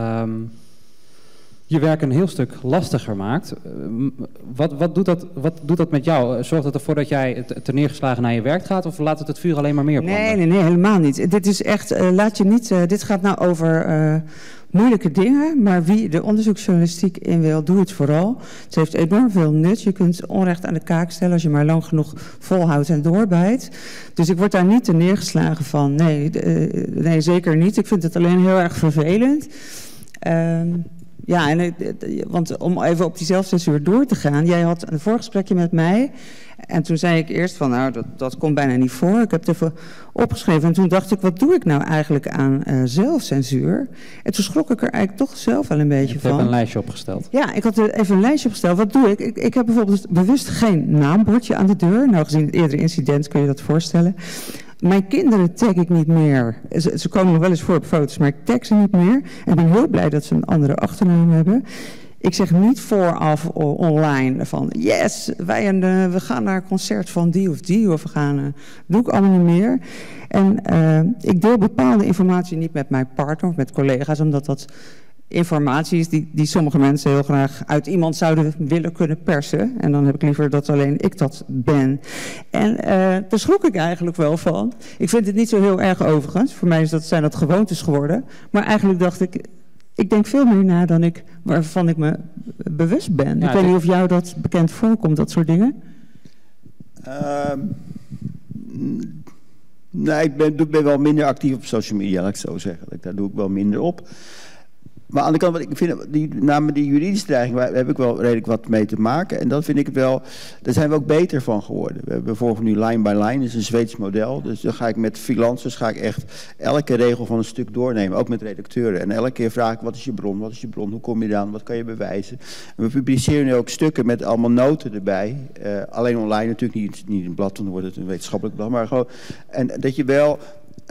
je werk een heel stuk lastiger maakt. Wat doet dat met jou? Zorgt het ervoor dat jij te neergeslagen naar je werk gaat? Of laat het vuur alleen maar meer branden? Nee, helemaal niet. Dit is echt, dit gaat nou over moeilijke dingen. Maar wie de onderzoeksjournalistiek in wil, doe het vooral. Het heeft enorm veel nut. Je kunt onrecht aan de kaak stellen als je maar lang genoeg volhoudt en doorbijt. Dus ik word daar niet te neergeslagen van. Nee, zeker niet. Ik vind het alleen heel erg vervelend. Ja, want om even op die zelfcensuur door te gaan. Jij had een voorgesprekje met mij. En toen zei ik eerst van, nou, dat komt bijna niet voor. Ik heb het even opgeschreven. En toen dacht ik, wat doe ik nou eigenlijk aan zelfcensuur? En toen schrok ik er eigenlijk toch zelf wel een beetje van. Ik heb een lijstje opgesteld. Ja, ik had even een lijstje opgesteld. Wat doe ik? Ik heb bijvoorbeeld bewust geen naambordje aan de deur. Nou, gezien het eerdere incident kun je dat voorstellen. Mijn kinderen tag ik niet meer. Ze komen nog wel eens voor op foto's, maar ik tag ze niet meer. En ik ben heel blij dat ze een andere achternaam hebben. Ik zeg niet vooraf online van yes, we gaan naar een concert van die of die. Of we gaan, doe ik allemaal niet meer. En ik deel bepaalde informatie niet met mijn partner of met collega's, omdat dat informatie is die sommige mensen heel graag uit iemand zouden willen kunnen persen. En dan heb ik liever dat alleen ik dat ben. En daar schrok ik eigenlijk wel van. Ik vind het niet zo heel erg overigens. Voor mij zijn dat gewoontes geworden. Maar eigenlijk dacht ik denk veel meer na dan waarvan ik me bewust ben. Ja, ik weet niet of jou dat bekend voorkomt, dat soort dingen. Nee, ik ben wel minder actief op social media, laat ik zo zeggen. Daar doe ik wel minder op. Maar aan de andere kant, ik vind, namens die juridische dreiging, daar heb ik wel redelijk wat mee te maken. En dat vind ik wel, daar zijn we ook beter van geworden. We hebben bijvoorbeeld nu line by line, dat is een Zweeds model. Dus dan ga ik met freelancers echt elke regel van een stuk doornemen, ook met redacteuren. En elke keer vraag ik, wat is je bron, hoe kom je eraan, wat kan je bewijzen. En we publiceren nu ook stukken met allemaal noten erbij. Alleen online natuurlijk, niet in een blad, dan wordt het een wetenschappelijk blad. Maar gewoon, en dat je wel...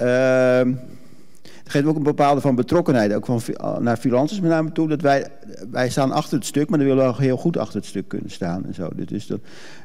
Het geeft ook een bepaalde van betrokkenheid, ook naar freelancers met name toe, dat wij staan achter het stuk, maar dan willen we ook heel goed achter het stuk kunnen staan en zo. Dus dat,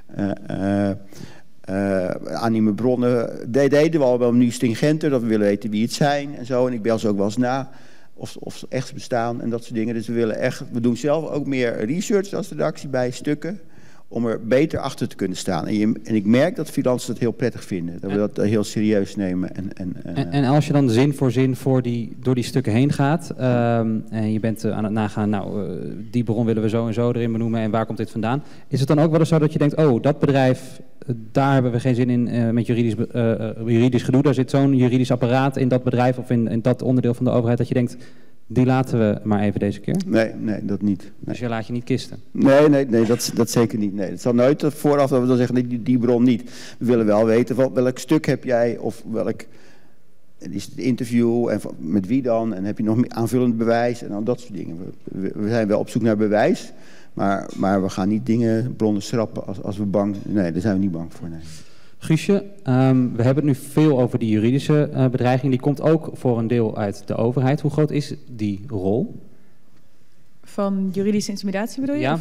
anonieme bronnen deden we al wel nu stringenter, dat we willen weten wie het zijn en zo. En ik bel ze ook wel eens na of ze echt bestaan en dat soort dingen. Dus we doen zelf ook meer research als redactie bij stukken, om er beter achter te kunnen staan. En ik merk dat freelancers dat heel prettig vinden. Dat we dat heel serieus nemen. En als je dan zin voor zin door die stukken heen gaat... en je bent aan het nagaan... die bron willen we zo en zo erin benoemen... en waar komt dit vandaan? Is het dan ook wel eens zo dat je denkt... dat bedrijf, daar hebben we geen zin in met juridisch gedoe. Daar zit zo'n juridisch apparaat in dat bedrijf... of in dat onderdeel van de overheid... dat je denkt... die laten we maar even deze keer? Nee, dat niet. Nee. Dus je laat je niet kisten? Nee, dat zeker niet. Nee, het zal nooit vooraf dat we dan zeggen, die bron niet. We willen wel weten, welk stuk heb jij of welk is het interview en met wie dan? En heb je nog meer aanvullend bewijs en dan dat soort dingen. We zijn wel op zoek naar bewijs, maar we gaan niet bronnen schrappen als we bang zijn. Nee, daar zijn we niet bang voor, nee. Guusje, we hebben het nu veel over die juridische bedreiging. Die komt ook voor een deel uit de overheid. Hoe groot is die rol? Van juridische intimidatie bedoel je? Ja,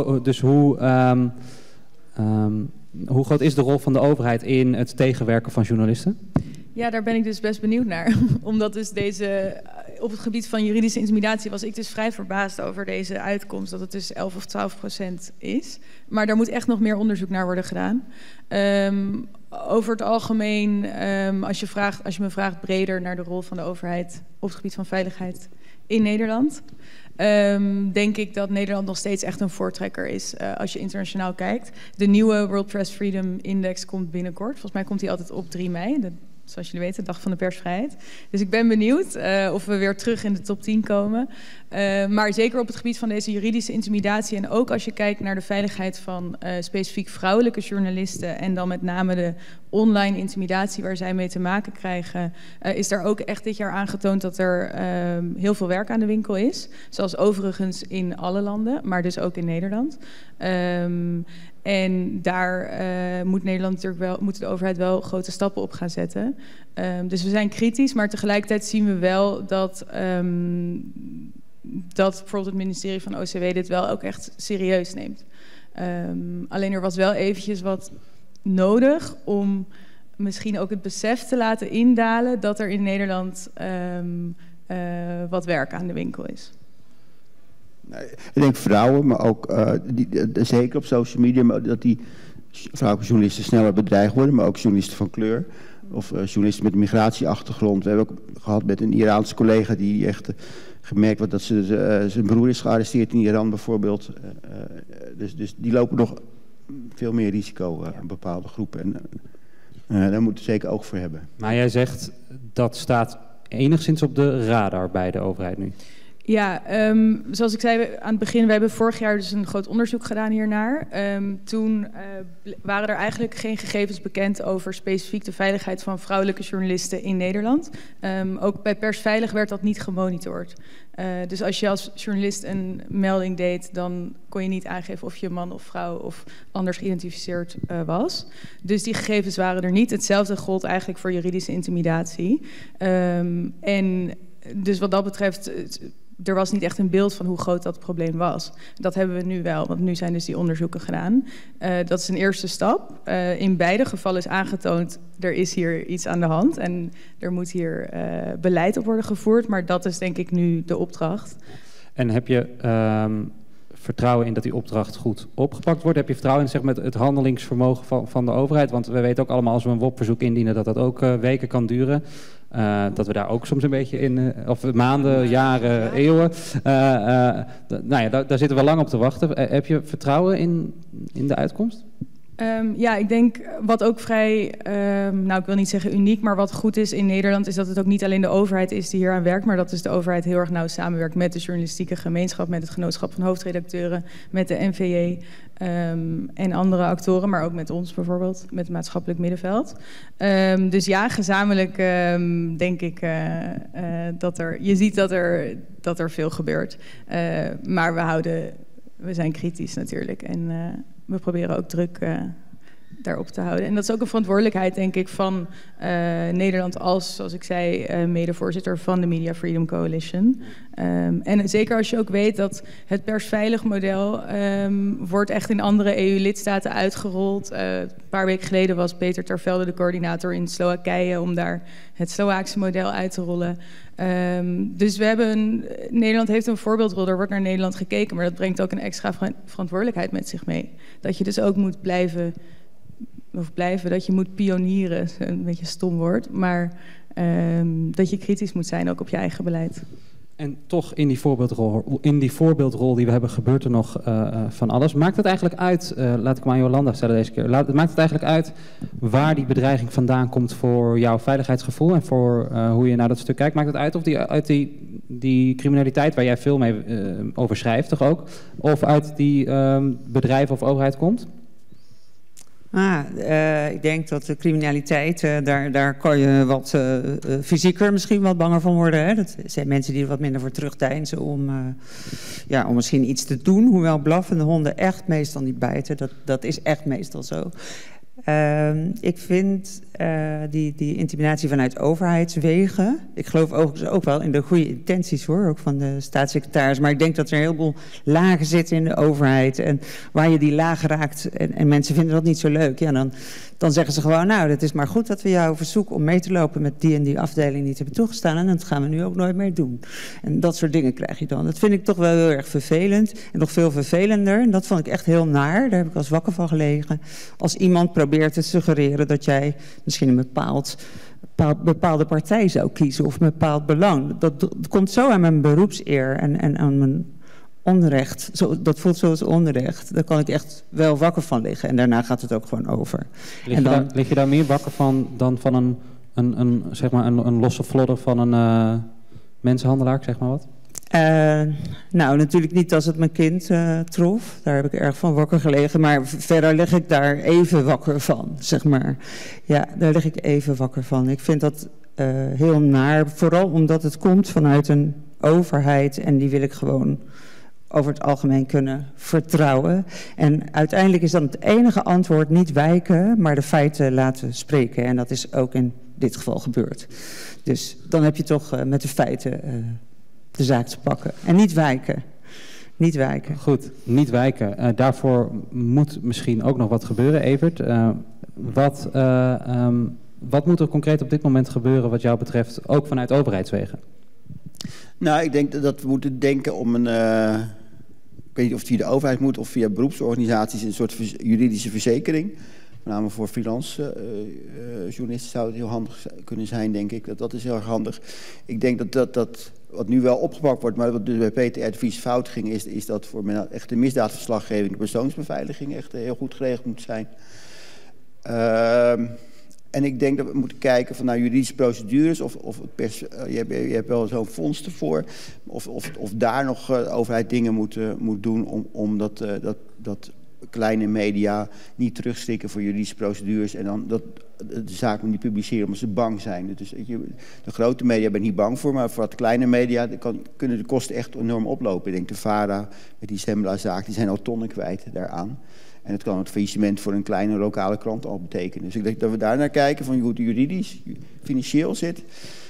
hoe groot is de rol van de overheid in het tegenwerken van journalisten? Ja, daar ben ik dus best benieuwd naar. Omdat dus op het gebied van juridische intimidatie was ik dus vrij verbaasd over deze uitkomst. Dat het dus 11 of 12% is. Maar daar moet echt nog meer onderzoek naar worden gedaan. Over het algemeen, als je me vraagt breder naar de rol van de overheid op het gebied van veiligheid in Nederland, denk ik dat Nederland nog steeds echt een voortrekker is als je internationaal kijkt. De nieuwe World Press Freedom Index komt binnenkort. Volgens mij komt die altijd op 3 mei. Zoals jullie weten, dag van de persvrijheid. Dus ik ben benieuwd of we weer terug in de top 10 komen. Maar zeker op het gebied van deze juridische intimidatie en ook als je kijkt naar de veiligheid van specifiek vrouwelijke journalisten en dan met name de online intimidatie waar zij mee te maken krijgen, is daar ook echt dit jaar aangetoond dat er heel veel werk aan de winkel is. Zoals overigens in alle landen, maar dus ook in Nederland. En daar moet de overheid wel grote stappen op gaan zetten. Dus we zijn kritisch, maar tegelijkertijd zien we wel dat bijvoorbeeld het ministerie van OCW dit wel ook echt serieus neemt. Alleen er was wel eventjes wat nodig om misschien ook het besef te laten indalen dat er in Nederland wat werk aan de winkel is. Ik denk vrouwen, maar ook zeker op social media, maar dat die vrouwelijke journalisten sneller bedreigd worden, maar ook journalisten van kleur. Of journalisten met een migratieachtergrond. We hebben ook gehad met een Iraanse collega die echt gemerkt wordt dat zijn broer is gearresteerd in Iran bijvoorbeeld. Dus die lopen nog veel meer risico aan bepaalde groepen. En daar moeten we zeker oog voor hebben. Maar jij zegt dat staat enigszins op de radar bij de overheid nu. Ja, zoals ik zei aan het begin, we hebben vorig jaar dus een groot onderzoek gedaan hiernaar. Toen waren er eigenlijk geen gegevens bekend over specifiek de veiligheid van vrouwelijke journalisten in Nederland. Ook bij Persveilig werd dat niet gemonitord. Dus als je als journalist een melding deed, dan kon je niet aangeven of je man of vrouw of anders geïdentificeerd was. Dus die gegevens waren er niet. Hetzelfde gold eigenlijk voor juridische intimidatie. En dus wat dat betreft, er was niet echt een beeld van hoe groot dat probleem was. Dat hebben we nu wel, want nu zijn dus die onderzoeken gedaan. Dat is een eerste stap. In beide gevallen is aangetoond, er is hier iets aan de hand en er moet hier beleid op worden gevoerd. Maar dat is denk ik nu de opdracht. En heb je vertrouwen in dat die opdracht goed opgepakt wordt? Heb je vertrouwen in zeg maar, het handelingsvermogen van de overheid? Want we weten ook allemaal als we een WOP-verzoek indienen dat dat ook weken kan duren. Dat we daar ook soms een beetje in, of maanden, jaren, eeuwen. Nou ja, daar zitten we lang op te wachten. Heb je vertrouwen in de uitkomst? Ja, ik denk wat ook vrij, nou ik wil niet zeggen uniek, maar wat goed is in Nederland is dat het ook niet alleen de overheid is die hier aan werkt, maar dat dus de overheid heel erg nauw samenwerkt met de journalistieke gemeenschap, met het genootschap van hoofdredacteuren, met de NVJ en andere actoren, maar ook met ons bijvoorbeeld, met het maatschappelijk middenveld. Dus ja, gezamenlijk denk ik dat je ziet dat er veel gebeurt. Maar we zijn kritisch natuurlijk en we proberen ook druk daarop te houden. En dat is ook een verantwoordelijkheid, denk ik, van Nederland als, zoals ik zei, medevoorzitter van de Media Freedom Coalition. En zeker als je ook weet dat het persveilig model wordt echt in andere EU-lidstaten uitgerold. Een paar weken geleden was Peter ter Velde de coördinator in Slowakije om daar het Slovaakse model uit te rollen. Dus Nederland heeft een voorbeeldrol, er wordt naar Nederland gekeken, maar dat brengt ook een extra verantwoordelijkheid met zich mee. Dat je dus ook moet blijven, dat je moet pionieren, een beetje een stom woord, maar dat je kritisch moet zijn ook op je eigen beleid. En toch in die voorbeeldrol die we hebben, gebeurt er nog van alles. Maakt het eigenlijk uit, laat ik maar aan Jolanda stellen deze keer, maakt het eigenlijk uit waar die bedreiging vandaan komt voor jouw veiligheidsgevoel en voor hoe je naar dat stuk kijkt? Maakt het uit of die uit die criminaliteit waar jij veel mee over schrijft toch ook, of uit die bedrijven of overheid komt? Ik denk dat de criminaliteit, daar kan je wat fysieker misschien wat banger van worden. Hè? Dat zijn mensen die er wat minder voor terugdeinzen om misschien iets te doen. Hoewel blaffende honden echt meestal niet bijten. Dat is echt meestal zo. Ik vind die intimidatie vanuit overheidswegen. Ik geloof overigens ook wel in de goede intenties hoor, ook van de staatssecretaris. Maar ik denk dat er een heleboel lagen zitten in de overheid. En waar je die lagen raakt en mensen vinden dat niet zo leuk. Ja, dan zeggen ze gewoon, nou, het is maar goed dat we jou verzoeken om mee te lopen met die en die afdeling niet hebben toegestaan. En dat gaan we nu ook nooit meer doen. En dat soort dingen krijg je dan. Dat vind ik toch wel heel erg vervelend. En nog veel vervelender. En dat vond ik echt heel naar. Daar heb ik als wakker van gelegen. Als iemand probeert te suggereren dat jij misschien een bepaalde partij zou kiezen of een bepaald belang. Dat komt zo aan mijn beroepseer en aan mijn onrecht. Dat voelt zoals onrecht. Daar kan ik echt wel wakker van liggen. En daarna gaat het ook gewoon over. Lig je daar meer wakker van dan van een losse vlodder van een mensenhandelaar, zeg maar wat? Nou, natuurlijk niet als het mijn kind trof. Daar heb ik erg van wakker gelegen. Maar verder lig ik daar even wakker van, zeg maar. Ja, daar lig ik even wakker van. Ik vind dat heel naar. Vooral omdat het komt vanuit een overheid. En die wil ik gewoon over het algemeen kunnen vertrouwen. En uiteindelijk is dan het enige antwoord niet wijken, maar de feiten laten spreken. En dat is ook in dit geval gebeurd. Dus dan heb je toch met de feiten de zaak te pakken. En niet wijken. Niet wijken. Goed, niet wijken. Daarvoor moet misschien ook nog wat gebeuren, Evert. Wat moet er concreet op dit moment gebeuren wat jou betreft, ook vanuit overheidswegen? Nou, ik denk dat we moeten denken om een... ik weet niet of het via de overheid moet of via beroepsorganisaties... een soort juridische verzekering. Met name voor freelance journalisten zou het heel handig kunnen zijn, denk ik. Dat is heel erg handig. Ik denk dat wat nu wel opgepakt wordt, maar wat dus bij Peter R. de Vries fout ging... is dat voor echt de misdaadverslaggeving... de persoonsbeveiliging echt heel goed geregeld moet zijn. En ik denk dat we moeten kijken van juridische procedures... je hebt wel zo'n fonds ervoor... of daar nog de overheid dingen moet doen... om dat kleine media niet terugstikken voor juridische procedures... en dan de zaak moet niet publiceren omdat ze bang zijn. Dus de grote media ben ik niet bang voor... maar voor wat kleine media kunnen de kosten echt enorm oplopen. Ik denk de VARA met die Zembla-zaak... die zijn al tonnen kwijt daaraan... En het kan het faillissement voor een kleine lokale krant al betekenen. Dus ik denk dat we daar naar kijken van hoe het juridisch, financieel zit.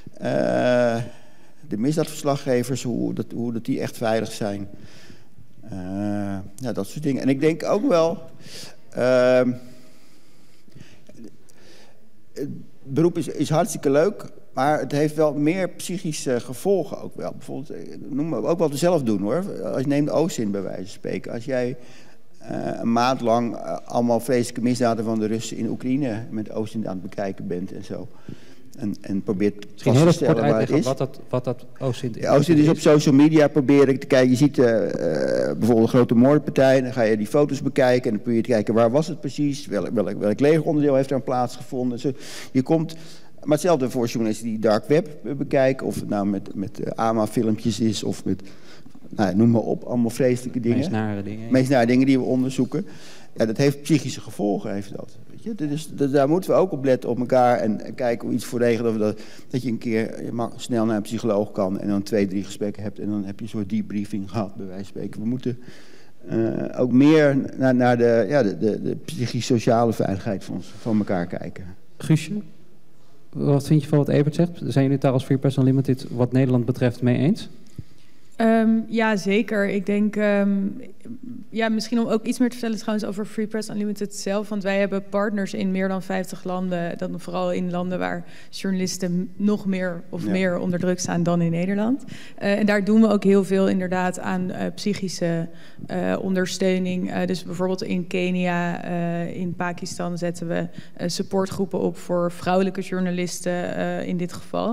De misdaadverslaggevers, hoe die echt veilig zijn. Dat soort dingen. En ik denk ook wel... het beroep is hartstikke leuk... maar het heeft wel meer psychische gevolgen ook wel. Bijvoorbeeld, noem maar ook wat we zelf doen hoor. Als je neemt OSINT bij wijze van spreken. Als jij... een maand lang allemaal vreselijke misdaden van de Russen in Oekraïne met OSINT aan het bekijken bent en zo. En probeert misschien heel kort uitleggen wat dat OSINT is. Ja, OSINT is op social media proberen te kijken. Je ziet bijvoorbeeld een grote moordpartij, dan ga je die foto's bekijken en dan probeer je te kijken waar was het precies, welk legeronderdeel heeft er aan plaatsgevonden. Dus je komt... Maar hetzelfde voor journalisten die dark web bekijken, of het nou met AMA-filmpjes is of met... noem maar op, allemaal vreselijke dingen. Meest nare dingen die we onderzoeken. Ja, dat heeft psychische gevolgen, heeft dat. Weet je? Dus daar moeten we ook op letten op elkaar en kijken hoe iets voor regelen. Dat je een keer snel naar een psycholoog kan en dan 2-3 gesprekken hebt. En dan heb je een soort debriefing gehad, bij wijze van spreken. We moeten ook meer naar de psychisch-sociale veiligheid van elkaar kijken. Guusje, wat vind je van wat Evert zegt? Zijn jullie het daar als Free Press Unlimited wat Nederland betreft mee eens? Ja, zeker. Ik denk, misschien om ook iets meer te vertellen trouwens over Free Press Unlimited zelf. Want wij hebben partners in meer dan 50 landen. Dan vooral in landen waar journalisten nog meer meer onder druk staan dan in Nederland. En daar doen we ook heel veel inderdaad aan psychische ondersteuning. Dus bijvoorbeeld in Kenia, in Pakistan zetten we supportgroepen op voor vrouwelijke journalisten in dit geval.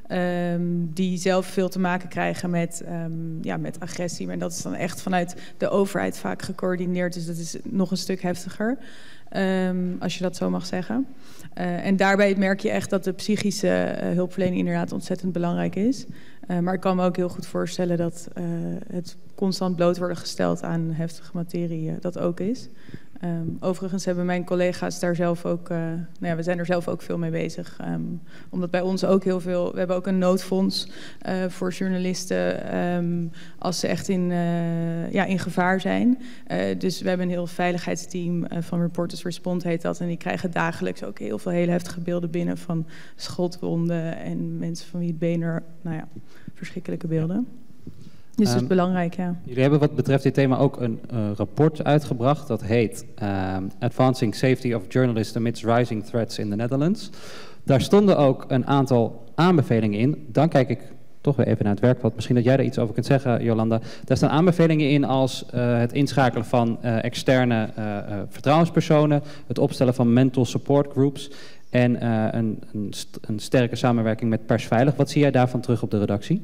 Die zelf veel te maken krijgen met agressie. Maar dat is dan echt vanuit de overheid vaak gecoördineerd. Dus dat is nog een stuk heftiger, als je dat zo mag zeggen. En daarbij merk je echt dat de psychische hulpverlening inderdaad ontzettend belangrijk is. Maar ik kan me ook heel goed voorstellen dat het constant bloot worden gesteld aan heftige materie dat ook is. Overigens hebben mijn collega's daar zelf ook... we zijn er zelf ook veel mee bezig. Omdat bij ons ook heel veel... We hebben ook een noodfonds voor journalisten... als ze echt in gevaar zijn. Dus we hebben een heel veiligheidsteam van Reporters Respond heet dat. En die krijgen dagelijks ook heel veel hele heftige beelden binnen... van schotwonden en mensen van wie het been er... verschrikkelijke beelden. Dus dat is belangrijk, ja. Jullie hebben wat betreft dit thema ook een rapport uitgebracht. Dat heet Advancing Safety of Journalists Amidst Rising Threats in the Netherlands. Daar stonden ook een aantal aanbevelingen in. Dan kijk ik toch weer even naar het werkveld. Misschien dat jij daar iets over kunt zeggen, Jolanda. Daar staan aanbevelingen in als het inschakelen van externe vertrouwenspersonen... het opstellen van mental support groups... en een sterke samenwerking met Persveilig. Wat zie jij daarvan terug op de redactie?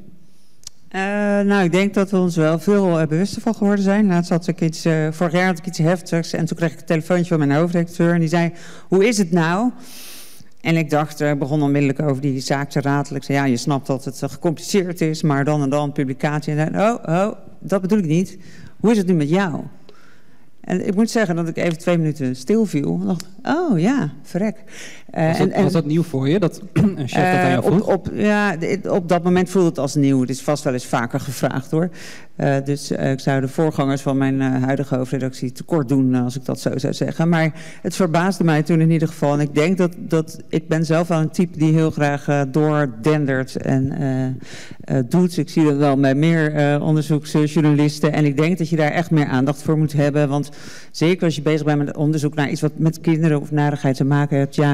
Ik denk dat we ons wel veel bewuster van geworden zijn. Laatst had ik vorig jaar had ik iets heftigs en toen kreeg ik een telefoontje van mijn hoofdredacteur en die zei, hoe is het nou? En ik dacht, begon onmiddellijk over die zaak te ratelen. Ik zei, je snapt dat het gecompliceerd is, maar dan en dan publicatie. En dan, dat bedoel ik niet. Hoe is het nu met jou? En ik moet zeggen dat ik even 2 minuten stil viel. En dacht, oh ja, verrek. Was dat nieuw voor je, dat een chef dat aan jou vroeg? Op dat moment voelde het als nieuw. Het is vast wel eens vaker gevraagd hoor. Dus ik zou de voorgangers van mijn huidige hoofdredactie tekort doen als ik dat zo zou zeggen. Maar het verbaasde mij toen in ieder geval. En ik denk dat ik ben zelf wel een type die heel graag doordendert en doet. Ik zie dat wel bij meer onderzoeksjournalisten. En ik denk dat je daar echt meer aandacht voor moet hebben. Want zeker als je bezig bent met onderzoek naar iets wat met kinderen of narigheid te maken hebt,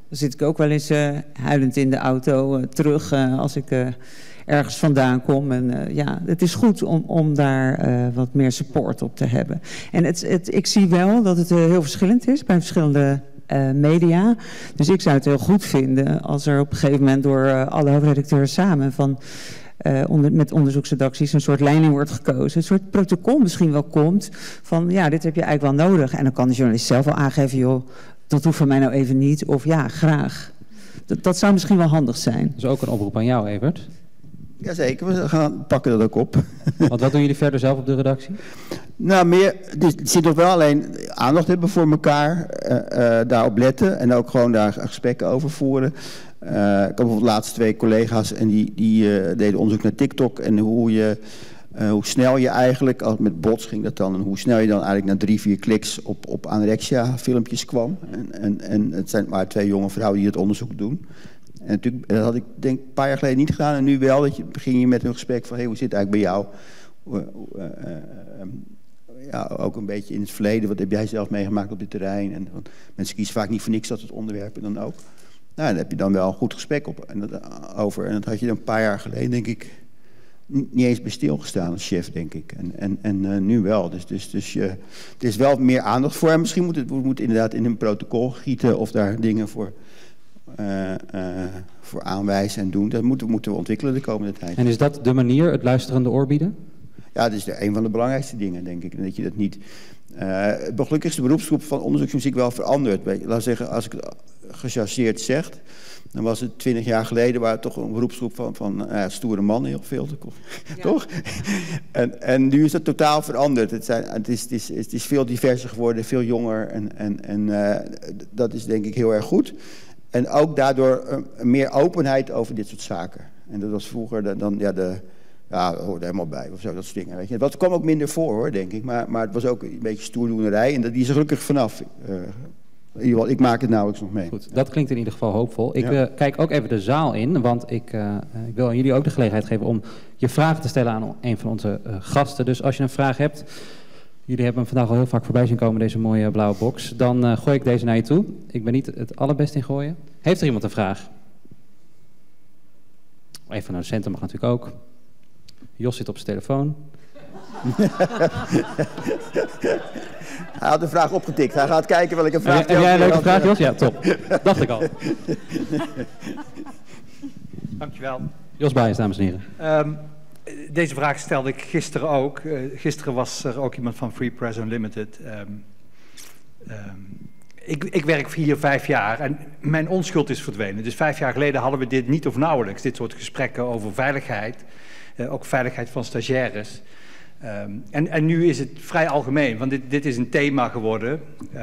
Dan zit ik ook wel eens huilend in de auto terug als ik ergens vandaan kom. En ja, het is goed om daar wat meer support op te hebben. En ik zie wel dat het heel verschillend is bij verschillende media. Dus ik zou het heel goed vinden als er op een gegeven moment door alle hoofdredacteurs samen met onderzoeksredacties een soort leiding wordt gekozen. Een soort protocol misschien wel komt van ja, dit heb je eigenlijk wel nodig. En dan kan de journalist zelf wel aangeven, joh, dat hoeft van mij nou even niet. Of ja, graag. Dat zou misschien wel handig zijn. Dus ook een oproep aan jou, Evert. Jazeker, we pakken dat ook op. Want wat doen jullie verder zelf op de redactie? Nou, meer, er zit nog wel alleen aandacht hebben voor elkaar, daarop letten en ook gewoon daar gesprekken over voeren. Ik had bijvoorbeeld laatst 2 collega's en die deden onderzoek naar TikTok en hoe snel je eigenlijk, als met bots ging dat dan, en hoe snel je dan eigenlijk na 3-4 kliks op anorexia filmpjes kwam. En het zijn maar 2 jonge vrouwen die het onderzoek doen. En natuurlijk, dat had ik denk een paar jaar geleden niet gedaan en nu wel. Dat begin je met een gesprek van, hey, hoe zit het eigenlijk bij jou? Ja, ook een beetje in het verleden, wat heb jij zelf meegemaakt op dit terrein? En mensen kiezen vaak niet voor niks dat het onderwerp en dan ook. Nou, daar heb je dan wel een goed gesprek over. En dat had je dan een paar jaar geleden, denk ik, niet eens bij stilgestaan als chef, denk ik. En nu wel. Dus er is wel meer aandacht voor. En misschien moet inderdaad in een protocol gieten of daar dingen voor aanwijzen en doen. Dat moeten we ontwikkelen de komende tijd. En is dat de manier, het luisterende oor bieden? Ja, dat is een van de belangrijkste dingen, denk ik. En dat je dat niet... gelukkig is de beroepsgroep van onderzoeksmuziek wel veranderd. Laat zeggen, als ik het gechargeerd zeg, dan was het 20 jaar geleden waar het toch een beroepsgroep van stoere mannen heel veel. Ja. Toch? En nu is dat totaal veranderd. Het is veel diverser geworden, veel jonger. En dat is denk ik heel erg goed. En ook daardoor meer openheid over dit soort zaken. En dat was vroeger dan ja, dat hoort er helemaal bij, of zo, dat soort dingen. Weet je. Dat kwam ook minder voor, hoor, denk ik. Maar het was ook een beetje stoerdoenerij. En die is er gelukkig vanaf. In ieder geval, ik maak het nauwelijks nog mee. Goed, dat klinkt in ieder geval hoopvol. Ik kijk ook even de zaal in, want ik wil aan jullie ook de gelegenheid geven om je vragen te stellen aan een van onze gasten. Dus als je een vraag hebt, jullie hebben hem vandaag al heel vaak voorbij zien komen, deze mooie blauwe box. Dan gooi ik deze naar je toe. Ik ben niet het allerbeste in gooien. Heeft er iemand een vraag? Even naar de centen mag natuurlijk ook. Jos zit op zijn telefoon. Hij had de vraag opgetikt. Hij gaat kijken welke vraag... Heb jij een leuke vraag, Jos? Ja, top. Dacht ik al. Dankjewel. Jos Baijens, dames en heren. Deze vraag stelde ik gisteren ook. Gisteren was er ook iemand van Free Press Unlimited. Ik werk 4-5 jaar en mijn onschuld is verdwenen. Dus 5 jaar geleden hadden we dit niet of nauwelijks. Dit soort gesprekken over veiligheid. Ook veiligheid van stagiaires. En nu is het vrij algemeen, want dit is een thema geworden.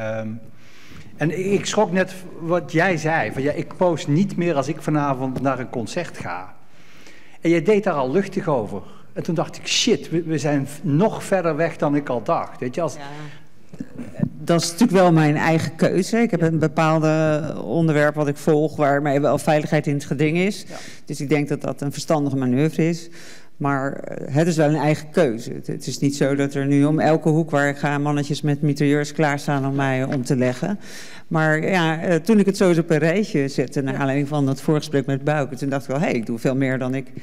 En ik schrok net wat jij zei. Van, ja, ik post niet meer als ik vanavond naar een concert ga. En jij deed daar al luchtig over. En toen dacht ik, shit, we zijn nog verder weg dan ik al dacht. Weet je, als... Ja. Dat is natuurlijk wel mijn eigen keuze. Ik heb een bepaalde onderwerp wat ik volg waarmee wel veiligheid in het geding is. Ja. Dus ik denk dat dat een verstandige manoeuvre is. Maar het is wel een eigen keuze. Het is niet zo dat er nu om elke hoek waar ik ga mannetjes met mitrailleurs klaarstaan om mij om te leggen. Maar ja, toen ik het zo eens op een rijtje zette, naar aanleiding van dat voorgesprek met Bouke, toen dacht ik wel, hé, ik doe veel meer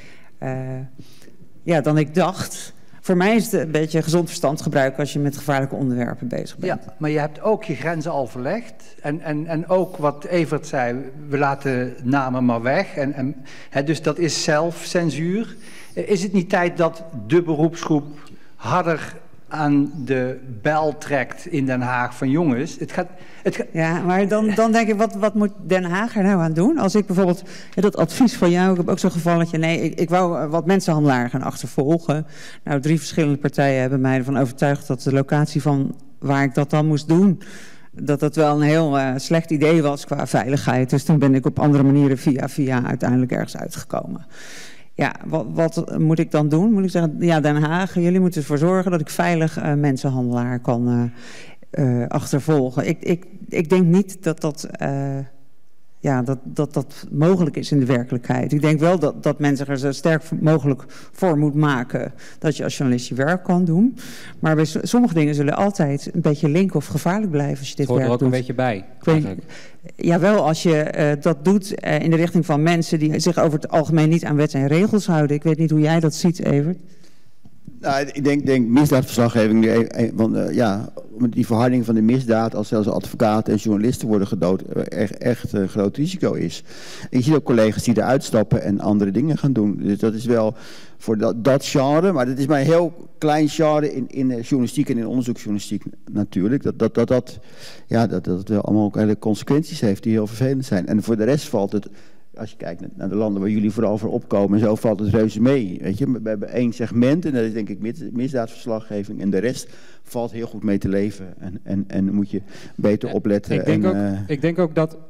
dan ik dacht. Voor mij is het een beetje gezond verstand gebruiken als je met gevaarlijke onderwerpen bezig bent. Ja, maar je hebt ook je grenzen al verlegd. En ook wat Evert zei, we laten namen maar weg. Dus dat is zelfcensuur. Is het niet tijd dat de beroepsgroep harder aan de bel trekt in Den Haag van jongens? Ja, maar dan denk ik, wat moet Den Haag er nou aan doen? Als ik bijvoorbeeld, dat advies van jou, ik heb ook zo'n gevalletje, nee, ik wou wat mensenhandelaren gaan achtervolgen. Nou, 3 verschillende partijen hebben mij ervan overtuigd dat de locatie van waar ik dat dan moest doen, dat dat wel een heel slecht idee was qua veiligheid. Dus toen ben ik op andere manieren via uiteindelijk ergens uitgekomen. Ja, wat moet ik dan doen? Moet ik zeggen, ja, Den Haag, jullie moeten ervoor zorgen dat ik veilig mensenhandelaar kan achtervolgen. Ik denk niet dat ja, dat mogelijk is in de werkelijkheid. Ik denk wel dat men zich er zo sterk mogelijk voor moet maken dat je als journalist je werk kan doen. Maar bij sommige dingen zullen altijd een beetje link of gevaarlijk blijven als je dit werk doet. Het hoort er ook een beetje bij. Jawel, als je dat doet in de richting van mensen die zich over het algemeen niet aan wet en regels houden. Ik weet niet hoe jij dat ziet, Evert. Nou, ik denk misdaadverslaggeving, die verharding van de misdaad, als zelfs advocaten en journalisten worden gedood, echt een groot risico is. En je ziet ook collega's die eruit stappen en andere dingen gaan doen. Dus dat is wel voor dat genre, maar dat is maar een heel klein genre in journalistiek en in onderzoeksjournalistiek natuurlijk. Dat wel allemaal ook hele consequenties heeft die heel vervelend zijn. En voor de rest valt het, als je kijkt naar de landen waar jullie vooral voor opkomen, zo valt het reuze mee. Weet je? We hebben één segment en dat is denk ik misdaadverslaggeving. En de rest valt heel goed mee te leven. En moet je beter opletten. Ik denk ook dat,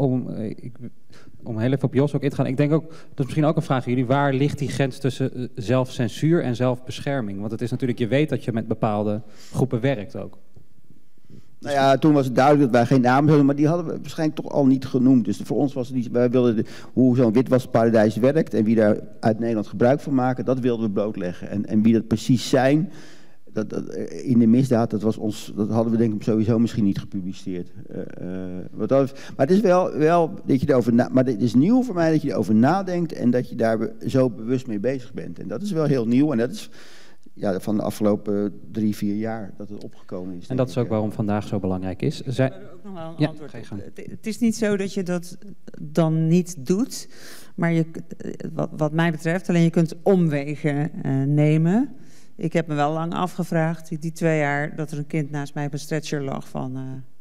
om heel even op Jos ook in te gaan, ik denk ook, dat is misschien ook een vraag aan jullie, waar ligt die grens tussen zelfcensuur en zelfbescherming? Want het is natuurlijk, je weet dat je met bepaalde groepen werkt ook. Nou ja, toen was het duidelijk dat wij geen namen hadden, maar die hadden we waarschijnlijk toch al niet genoemd. Dus voor ons was het niet, wij wilden hoe zo'n witwasparadijs werkt en wie daar uit Nederland gebruik van maken, dat wilden we blootleggen. En wie dat precies zijn, in de misdaad, dat hadden we denk ik sowieso misschien niet gepubliceerd. Maar het is wel dat je erover maar het is nieuw voor mij dat je erover nadenkt en dat je daar zo bewust mee bezig bent. En dat is wel heel nieuw en dat is van de afgelopen 3-4 jaar dat het opgekomen is. En dat is ook waarom vandaag zo belangrijk is. Ik heb er ook nog wel een antwoord op. Het is niet zo dat je dat dan niet doet, maar wat mij betreft, alleen je kunt omwegen nemen. Ik heb me wel lang afgevraagd, die 2 jaar dat er een kind naast mij op een stretcher lag, van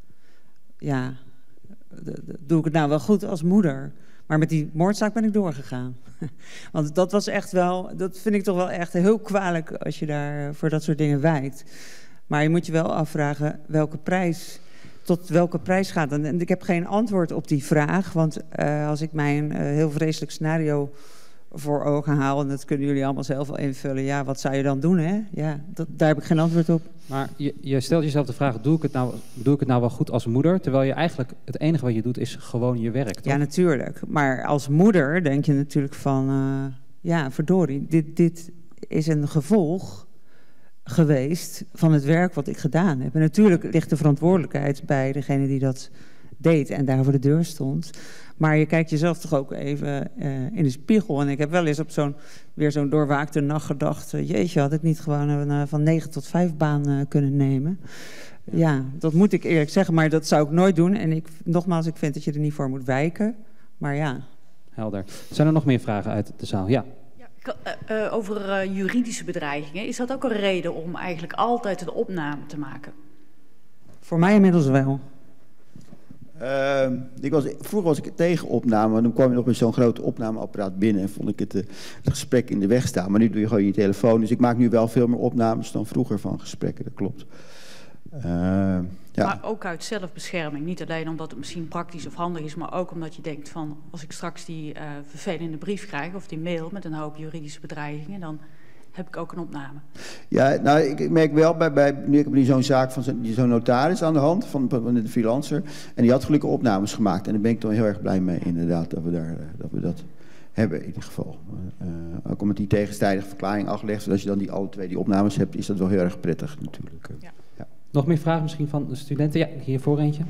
doe ik het nou wel goed als moeder? Maar met die moordzaak ben ik doorgegaan. Want dat was echt wel, dat vind ik toch wel echt heel kwalijk als je daar voor dat soort dingen wijkt. Maar je moet je wel afvragen tot welke prijs gaat. En ik heb geen antwoord op die vraag, want als ik mij een heel vreselijk scenario voor ogen haal, en dat kunnen jullie allemaal zelf wel invullen, ja, wat zou je dan doen, hè? Ja, daar heb ik geen antwoord op. Maar je stelt jezelf de vraag, doe ik het nou wel goed als moeder? Terwijl je eigenlijk, het enige wat je doet is gewoon je werk, toch? Ja, natuurlijk. Maar als moeder denk je natuurlijk van, verdorie, dit is een gevolg geweest van het werk wat ik gedaan heb. En natuurlijk ligt de verantwoordelijkheid bij degene die dat deed en daar voor de deur stond. Maar je kijkt jezelf toch ook even in de spiegel. En ik heb wel eens op weer zo'n doorwaakte nacht gedacht, jeetje, had ik niet gewoon een van 9 tot 5 baan kunnen nemen. Ja, dat moet ik eerlijk zeggen, maar dat zou ik nooit doen. En nogmaals, ik vind dat je er niet voor moet wijken. Maar ja. Helder. Zijn er nog meer vragen uit de zaal? Ja. Over juridische bedreigingen. Is dat ook een reden om eigenlijk altijd een opname te maken? Voor mij inmiddels wel. Vroeger was ik tegen opname, dan kwam je nog met zo'n groot opnameapparaat binnen en vond ik het gesprek in de weg staan. Maar nu doe je gewoon je telefoon, dus ik maak nu wel veel meer opnames dan vroeger van gesprekken, dat klopt. Maar ook uit zelfbescherming, niet alleen omdat het misschien praktisch of handig is, maar ook omdat je denkt van, als ik straks die vervelende brief krijg of die mail met een hoop juridische bedreigingen, dan heb ik ook een opname. Ja, nou, ik merk wel, nu heb ik zo'n zaak van zo'n notaris aan de hand, van de freelancer. En die had gelukkig opnames gemaakt. En daar ben ik toch heel erg blij mee, inderdaad, dat we dat hebben in ieder geval. Ook omdat die tegenstrijdige verklaring aflegt, zodat je dan alle 2 die opnames hebt, is dat wel heel erg prettig natuurlijk. Ja. Ja. Nog meer vragen misschien van de studenten? Ja, hiervoor eentje.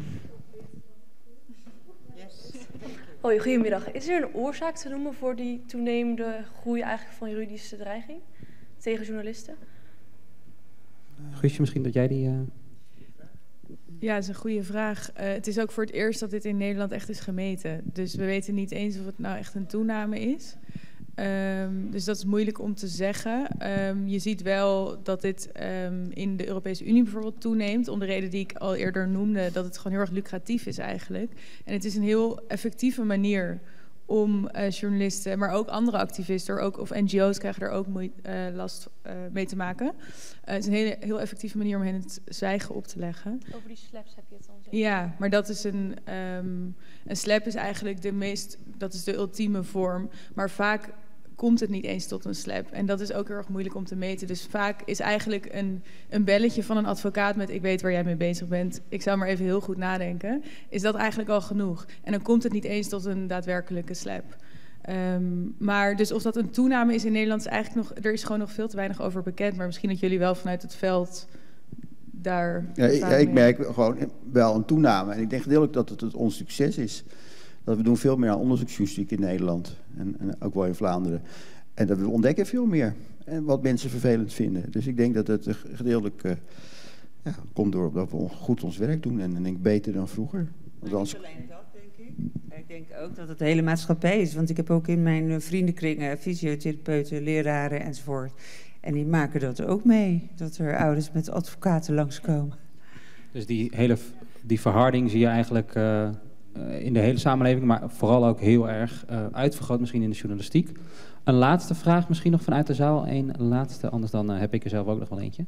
Hoi, goedemiddag. Is er een oorzaak te noemen voor die toenemende groei eigenlijk van juridische dreiging tegen journalisten? Guusje, misschien dat jij die... Ja, dat is een goede vraag. Het is ook voor het eerst dat dit in Nederland echt is gemeten. Dus we weten niet eens of het nou echt een toename is. Dus dat is moeilijk om te zeggen. Je ziet wel dat dit in de Europese Unie bijvoorbeeld toeneemt, om de reden die ik al eerder noemde, dat het gewoon heel erg lucratief is eigenlijk. En het is een heel effectieve manier om journalisten, maar ook andere activisten, of NGO's krijgen er ook last mee te maken. Het is een heel effectieve manier om hen het zwijgen op te leggen. Over die slaps heb je het dan zeker? Ja, maar dat is een slap is eigenlijk dat is de ultieme vorm. Maar vaak komt het niet eens tot een slap. En dat is ook heel erg moeilijk om te meten. Dus vaak is eigenlijk een belletje van een advocaat met ik weet waar jij mee bezig bent. Ik zou maar even heel goed nadenken. Is dat eigenlijk al genoeg? En dan komt het niet eens tot een daadwerkelijke slap. Maar dus of dat een toename is in Nederland is eigenlijk nog... Er is gewoon nog veel te weinig over bekend. Maar misschien dat jullie wel vanuit het veld daar... ik merk gewoon wel een toename. En ik denk gedeeltelijk dat het ons succes is. Dat we doen veel meer aan onderzoeksjournalistiek in Nederland. En ook wel in Vlaanderen. En dat we ontdekken veel meer. En wat mensen vervelend vinden. Dus ik denk dat het gedeeltelijk komt door dat we goed ons werk doen. En denk beter dan vroeger. Niet alleen dat, denk ik. Ik denk ook dat het de hele maatschappij is. Want ik heb ook in mijn vriendenkring fysiotherapeuten, leraren enzovoort. En die maken dat ook mee. Dat er ouders met advocaten langskomen. Dus die verharding zie je eigenlijk in de hele samenleving, maar vooral ook heel erg uitvergroot misschien in de journalistiek. Een laatste vraag misschien nog vanuit de zaal. Een laatste, anders dan heb ik er zelf ook nog wel eentje.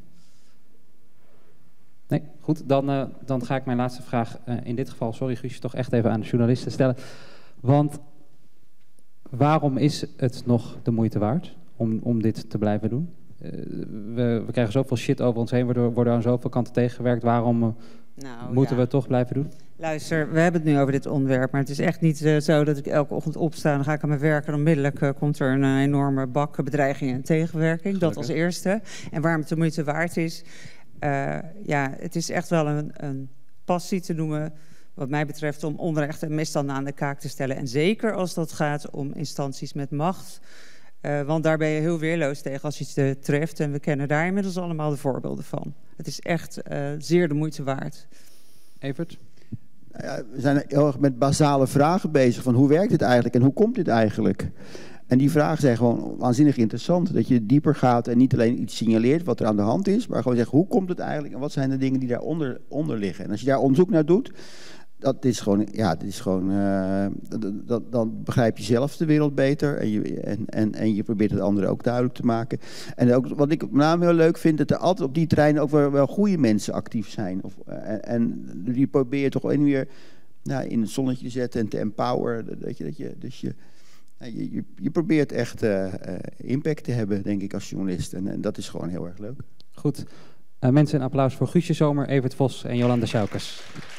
Nee, goed. Dan ga ik mijn laatste vraag in dit geval, sorry Guusje, toch echt even aan de journalisten stellen. Want waarom is het nog de moeite waard om dit te blijven doen? We krijgen zoveel shit over ons heen, worden aan zoveel kanten tegengewerkt. Waarom moeten we het toch blijven doen? Luister, we hebben het nu over dit onderwerp, maar het is echt niet zo dat ik elke ochtend opsta en dan ga ik aan mijn werk en onmiddellijk komt er een enorme bak bedreigingen en tegenwerking. Dat als eerste. En waarom het de moeite waard is, het is echt wel een passie te noemen, wat mij betreft, om onrecht en misstanden aan de kaak te stellen. En zeker als dat gaat om instanties met macht. Want daar ben je heel weerloos tegen als je het treft. En we kennen daar inmiddels allemaal de voorbeelden van. Het is echt zeer de moeite waard. Evert? We zijn heel erg met basale vragen bezig. Van hoe werkt dit eigenlijk en hoe komt dit eigenlijk? En die vragen zijn gewoon waanzinnig interessant. Dat je dieper gaat en niet alleen iets signaleert wat er aan de hand is. Maar gewoon zegt hoe komt het eigenlijk en wat zijn de dingen die daaronder liggen. En als je daar onderzoek naar doet... Dan begrijp je zelf de wereld beter en je probeert het anderen ook duidelijk te maken. En ook, wat ik met name heel leuk vind, dat er altijd op die terreinen ook wel goede mensen actief zijn. En die probeer je toch wel weer in het zonnetje te zetten en te empoweren. Je probeert echt impact te hebben, denk ik, als journalist. En dat is gewoon heel erg leuk. Goed. Mensen, een applaus voor Guusje Zomer, Evert Vos en Jolanda Sjoukes.